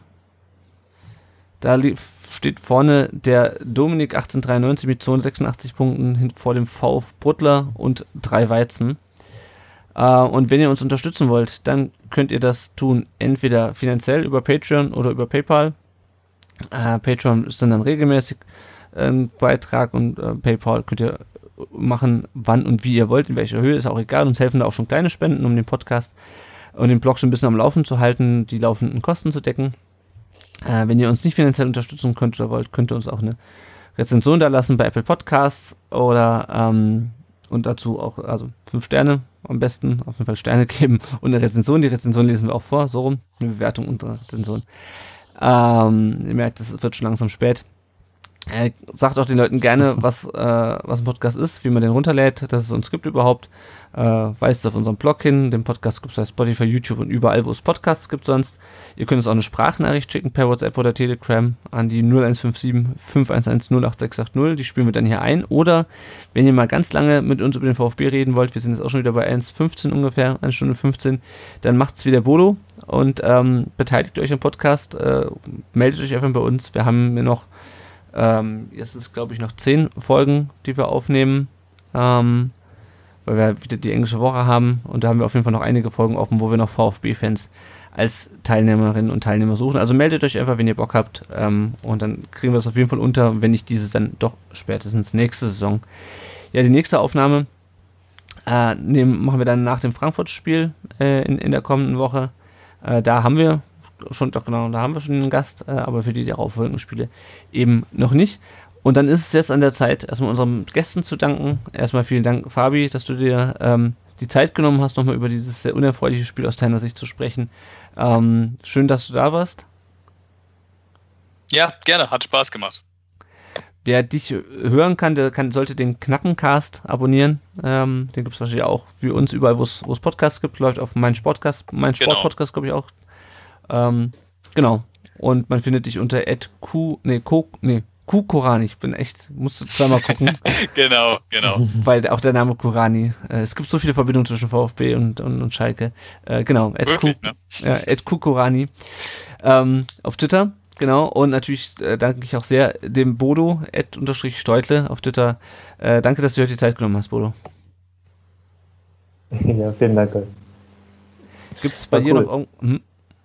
Da li- steht vorne der Dominik achtzehnhundertdreiundneunzig mit zweihundertsechsundachtzig Punkten hin vor dem VfB Bruttler und drei Weizen. Uh, und wenn ihr uns unterstützen wollt, dann könnt ihr das tun, entweder finanziell über Patreon oder über PayPal. Uh, Patreon ist dann, dann regelmäßig ein Beitrag und uh, PayPal könnt ihr machen, wann und wie ihr wollt, in welcher Höhe, ist auch egal. Uns helfen da auch schon kleine Spenden, um den Podcast und den Blog schon ein bisschen am Laufen zu halten, die laufenden Kosten zu decken. Uh, wenn ihr uns nicht finanziell unterstützen könnt oder wollt, könnt ihr uns auch eine Rezension da lassen bei Apple Podcasts oder ähm, und dazu auch, also fünf Sterne am besten, auf jeden Fall Sterne geben und eine Rezension. Die Rezension lesen wir auch vor, so rum, eine Bewertung und eine Rezension. Ähm, ihr merkt, es wird schon langsam spät. Äh, sagt auch den Leuten gerne, was, äh, was ein Podcast ist, wie man den runterlädt, dass es uns gibt überhaupt. Äh, weist auf unserem Blog hin, den Podcast gibt es bei Spotify, YouTube und überall, wo es Podcasts gibt sonst. Ihr könnt uns auch eine Sprachnachricht schicken per WhatsApp oder Telegram an die null eins fünf sieben fünf eins eins null acht sechs acht null. Die spielen wir dann hier ein. Oder wenn ihr mal ganz lange mit uns über den VfB reden wollt, wir sind jetzt auch schon wieder bei eins fünfzehn ungefähr, eine Stunde fünfzehn, dann macht's wie der Bodo und ähm, beteiligt euch am Podcast, äh, meldet euch einfach bei uns. Wir haben hier noch Ähm, jetzt ist, glaube ich, noch zehn Folgen, die wir aufnehmen, ähm, weil wir wieder die englische Woche haben und da haben wir auf jeden Fall noch einige Folgen offen, wo wir noch VfB-Fans als Teilnehmerinnen und Teilnehmer suchen. Also meldet euch einfach, wenn ihr Bock habt, ähm, und dann kriegen wir es auf jeden Fall unter, wenn nicht dieses, dann doch spätestens nächste Saison. Ja, die nächste Aufnahme äh, nehmen, machen wir dann nach dem Frankfurt-Spiel äh, in, in der kommenden Woche. Äh, da haben wir schon, doch genau, da haben wir schon einen Gast, äh, aber für die darauffolgenden Spiele eben noch nicht. Und dann ist es jetzt an der Zeit, erstmal unseren Gästen zu danken. Erstmal vielen Dank, Fabi, dass du dir ähm, die Zeit genommen hast, nochmal über dieses sehr unerfreuliche Spiel aus deiner Sicht zu sprechen. Ähm, schön, dass du da warst. Ja, gerne, hat Spaß gemacht. Wer dich hören kann, der kann, sollte den Knackencast abonnieren. Ähm, den gibt es wahrscheinlich auch für uns überall, wo es Podcasts gibt. Läuft auf mein Sportcast, mein Sportpodcast, glaube ich auch. Ähm, genau. Und man findet dich unter @q, nee, ko, nee, Kukorani. Ich bin echt, musste zweimal gucken. genau, genau. Weil auch der Name Kurani, äh, es gibt so viele Verbindungen zwischen VfB und, und, und Schalke. Äh, genau, Wirklich, Ku, ne? ja, Kukorani. Ähm, auf Twitter. Genau, und natürlich äh, danke ich auch sehr dem Bodo, Ed unterstrich Steutle auf Twitter. Äh, danke, dass du dir die Zeit genommen hast, Bodo. Ja, vielen Dank. Gibt es bei War dir cool. noch irgend... Hm?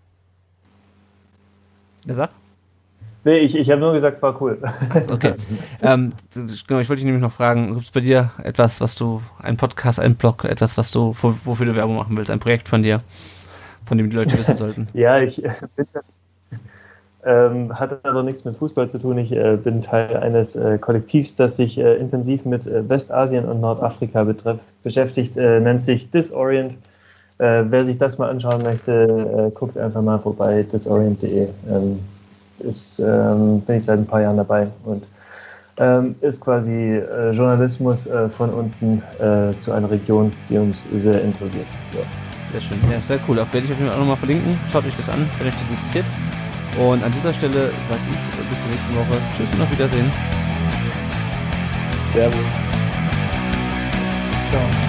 Ja, sag? Nee, ich, ich habe nur gesagt, war cool. Okay. ähm, genau, ich wollte dich nämlich noch fragen, gibt es bei dir etwas, was du, ein Podcast, ein Blog, etwas, was du, wofür du Werbung machen willst, ein Projekt von dir, von dem die Leute wissen sollten? Ja, ich äh, bin Ähm, hat aber nichts mit Fußball zu tun. Ich äh, bin Teil eines äh, Kollektivs, das sich äh, intensiv mit äh, Westasien und Nordafrika betreff, beschäftigt, äh, nennt sich Disorient. Äh, wer sich das mal anschauen möchte, äh, guckt einfach mal vorbei, disorient punkt de. Ähm, ist, ähm, bin ich seit ein paar Jahren dabei und ähm, ist quasi äh, Journalismus äh, von unten äh, zu einer Region, die uns sehr interessiert. Ja. Sehr schön, ja, sehr cool. Auf werde ich auf jeden Fall auch nochmal verlinken. Schaut euch das an, wenn euch das interessiert. Und an dieser Stelle sage ich bis zur nächsten Woche. Tschüss und auf Wiedersehen. Servus. Ciao.